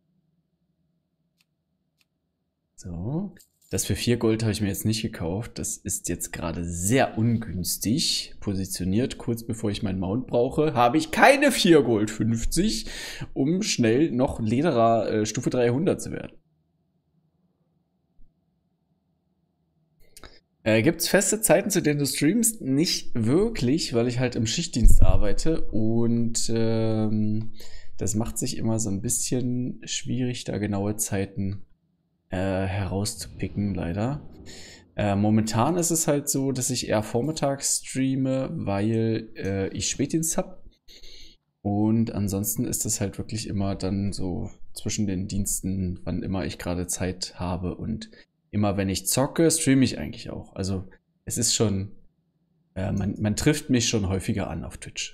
So. Das für 4 Gold habe ich mir jetzt nicht gekauft. Das ist jetzt gerade sehr ungünstig positioniert. Kurz bevor ich meinen Mount brauche, habe ich keine 4 Gold 50, um schnell noch Lederer Stufe 300 zu werden. Gibt es feste Zeiten, zu denen du streamst? Nicht wirklich, weil ich halt im Schichtdienst arbeite und das macht sich immer so ein bisschen schwierig, da genaue Zeiten herauszupicken, leider. Momentan ist es halt so, dass ich eher vormittags streame, weil ich Spätdienst habe. Und ansonsten ist es halt wirklich immer dann so zwischen den Diensten, wann immer ich gerade Zeit habe. Und immer wenn ich zocke, streame ich eigentlich auch. Also es ist schon, man trifft mich schon häufiger an auf Twitch.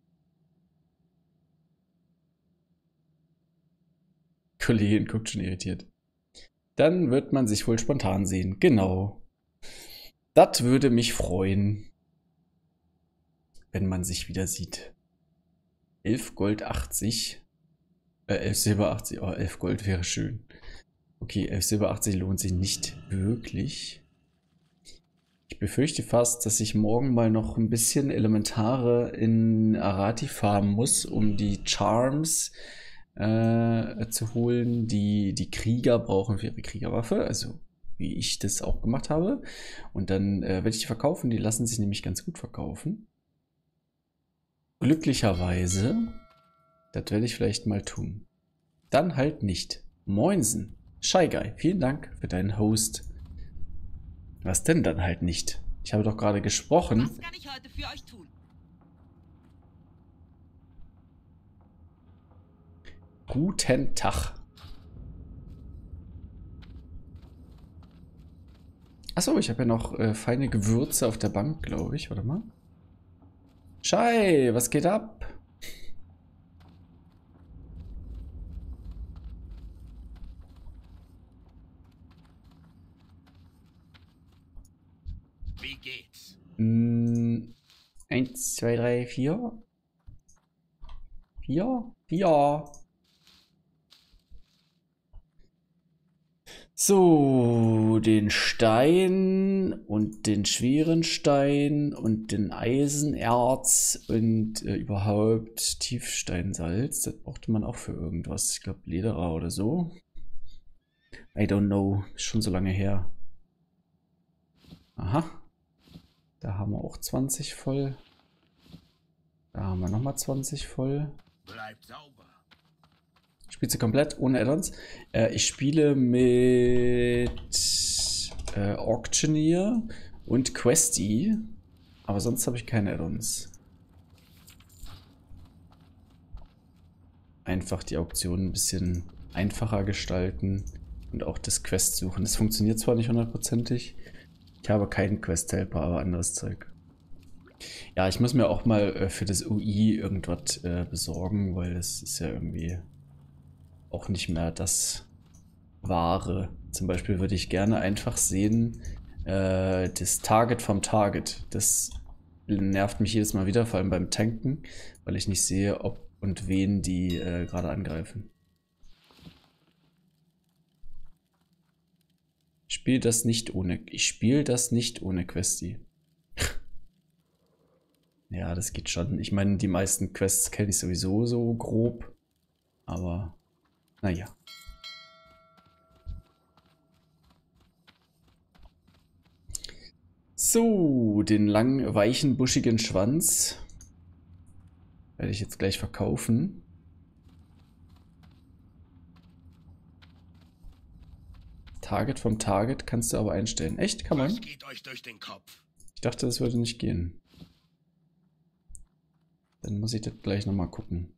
Kollegin guckt schon irritiert. Dann wird man sich wohl spontan sehen. Genau. Das würde mich freuen, wenn man sich wieder sieht. 11 Gold 80. 11 Silber 80. Oh, 11 Gold wäre schön. Okay, 11 Silber 80 lohnt sich nicht wirklich. Ich befürchte fast, dass ich morgen mal noch ein bisschen Elementare in Arati farmen muss, um die Charms zu holen, die die Krieger brauchen für ihre Kriegerwaffe, also wie ich das auch gemacht habe. Und dann werde ich die verkaufen, die lassen sich nämlich ganz gut verkaufen. Glücklicherweise, das werde ich vielleicht mal tun. Dann halt nicht. Moinsen, Shy Guy, vielen Dank für deinen Host. Was denn dann halt nicht? Ich habe doch gerade gesprochen. Was kann ich heute für euch tun? Guten Tag. Achso, ich habe ja noch feine Gewürze auf der Bank, glaube ich. Warte mal. Schei, was geht ab? Wie geht's? 1, 2, 3, 4. 4. So, den Stein und den schweren Stein und den Eisenerz und überhaupt Tiefsteinsalz. Das brauchte man auch für irgendwas. Ich glaube Lederer oder so. I don't know. Ist schon so lange her. Aha. Da haben wir auch 20 voll. Da haben wir nochmal 20 voll. Bleibt sauber. Spielst du komplett ohne Add-ons? Ich spiele mit Auctioneer und Questy. Aber sonst habe ich keine Add-ons. Einfach die Auktion ein bisschen einfacher gestalten. Und auch das Quest suchen. Das funktioniert zwar nicht hundertprozentig. Ich habe keinen Quest-Helper, aber anderes Zeug. Ja, ich muss mir auch mal für das UI irgendwas besorgen, weil das ist ja irgendwie auch nicht mehr das Wahre. Zum Beispiel würde ich gerne einfach sehen, das Target vom Target. Das nervt mich jedes Mal wieder, vor allem beim Tanken, weil ich nicht sehe, ob und wen die gerade angreifen. Ich spiele das nicht ohne Questy. Ja, das geht schon. Ich meine, die meisten Quests kenne ich sowieso so grob. Aber, naja. So, den langen, weichen, buschigen Schwanz werde ich jetzt gleich verkaufen. Target vom Target kannst du aber einstellen. Echt? Kann man? Was geht euch durch den Kopf? Ich dachte, das würde nicht gehen. Dann muss ich das gleich nochmal gucken.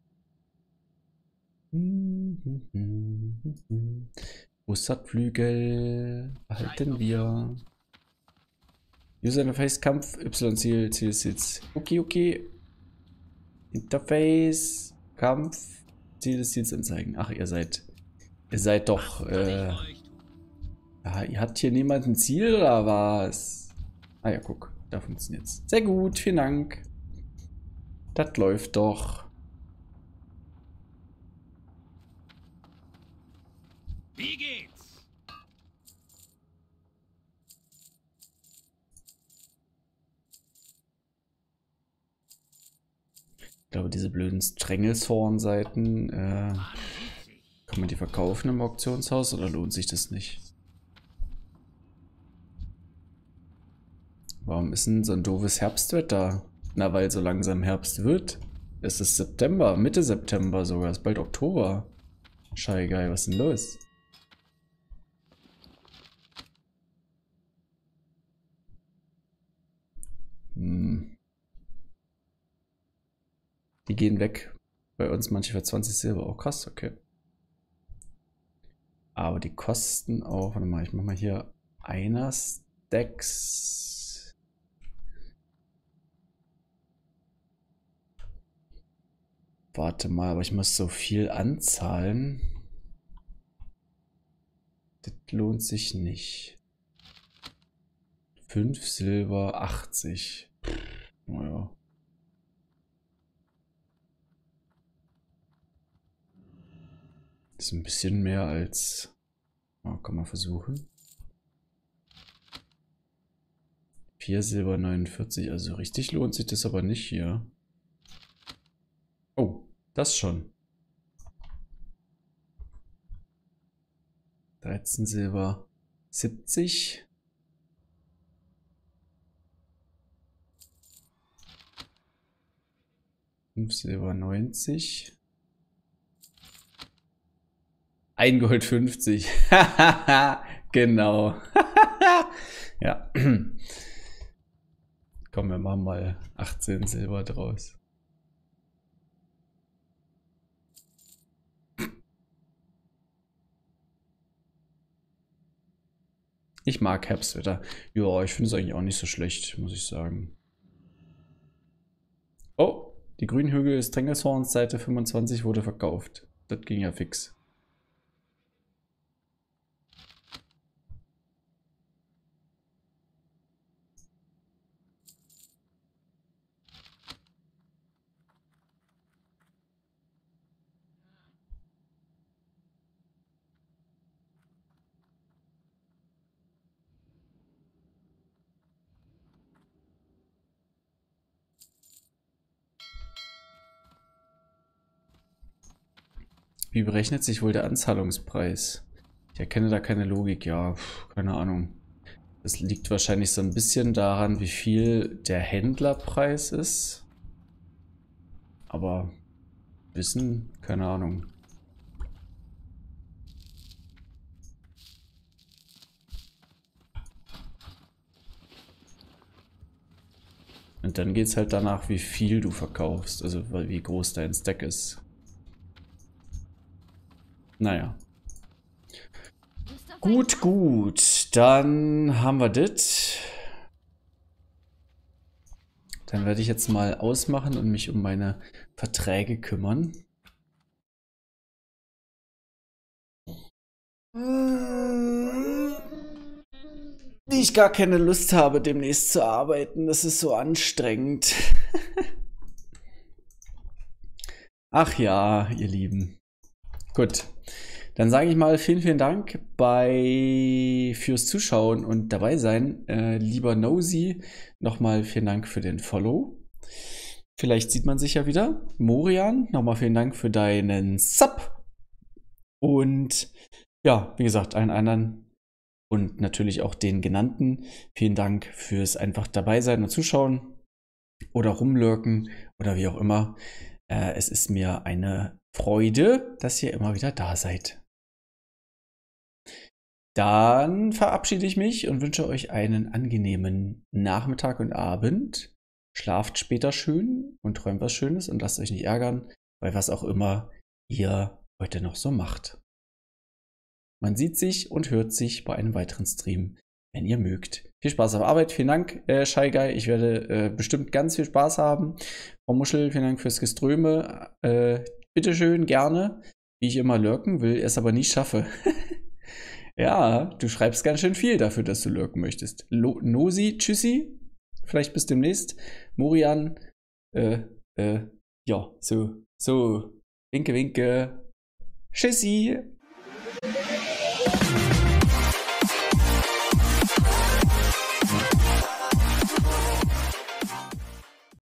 Bussardflügel behalten wir. User Interface Kampf, Y-Ziel, Zielsitz. Okay, okay. Interface, Kampf, Ziel des Ziels anzeigen. Ach, ihr seid doch, ja, ihr habt hier niemanden Ziel oder was? Ah ja, guck, da funktioniert's. Sehr gut, vielen Dank. Das läuft doch. Wie geht's? Ich glaube, diese blöden Stranglesorn-Seiten, kann man die verkaufen im Auktionshaus oder lohnt sich das nicht? Warum ist denn so ein doofes Herbstwetter? Na, weil so langsam Herbst wird. Es ist September, Mitte September sogar, ist bald Oktober. Scheigeil, was ist denn los? Die gehen weg. Bei uns manche für 20 Silber. Oh krass, okay. Aber die kosten auch, warte mal, ich mach mal hier einer Stacks. Warte mal, aber ich muss so viel anzahlen. Das lohnt sich nicht. 5 Silber, 80. Naja. Das ist ein bisschen mehr als... Oh, kann man versuchen. 4 Silber 49, also richtig lohnt sich das aber nicht hier. Oh, das schon. 13 Silber 70. Silber 90. Ein Gold 50. Genau. Ja. Komm, wir machen mal 18 Silber draus. Ich mag Herbstwetter. Ja, ich finde es eigentlich auch nicht so schlecht, muss ich sagen. Oh, die Grünhügel Stranglesorns Seite 25 wurde verkauft. Das ging ja fix. Wie berechnet sich wohl der Anzahlungspreis? Ich erkenne da keine Logik, ja, keine Ahnung. Das liegt wahrscheinlich so ein bisschen daran, wie viel der Händlerpreis ist. Aber wissen, keine Ahnung. Und dann geht es halt danach, wie viel du verkaufst, also wie groß dein Stack ist. Naja. Gut, gut. Dann haben wir das. Dann werde ich jetzt mal ausmachen und mich um meine Verträge kümmern. Die ich gar keine Lust habe, demnächst zu arbeiten. Das ist so anstrengend. Ach ja, ihr Lieben. Gut. Dann sage ich mal vielen, vielen Dank fürs Zuschauen und dabei sein. Lieber Nosy, nochmal vielen Dank für den Follow. Vielleicht sieht man sich ja wieder. Morian, nochmal vielen Dank für deinen Sub. Und ja, wie gesagt, allen anderen und natürlich auch den genannten. Vielen Dank fürs einfach dabei sein und zuschauen oder rumlurken oder wie auch immer. Es ist mir eine Freude, dass ihr immer wieder da seid. Dann verabschiede ich mich und wünsche euch einen angenehmen Nachmittag und Abend. Schlaft später schön und träumt was Schönes und lasst euch nicht ärgern, bei was auch immer ihr heute noch so macht. Man sieht sich und hört sich bei einem weiteren Stream, wenn ihr mögt. Viel Spaß auf Arbeit. Vielen Dank, Shy Guy. Ich werde bestimmt ganz viel Spaß haben. Frau Muschel, vielen Dank fürs Geströme. Bitteschön, gerne. Wie ich immer lurken will, es aber nie schaffe. Ja, du schreibst ganz schön viel dafür, dass du lurken möchtest. Nosi, tschüssi. Vielleicht bis demnächst. Morian, ja, so. Winke, winke. Tschüssi.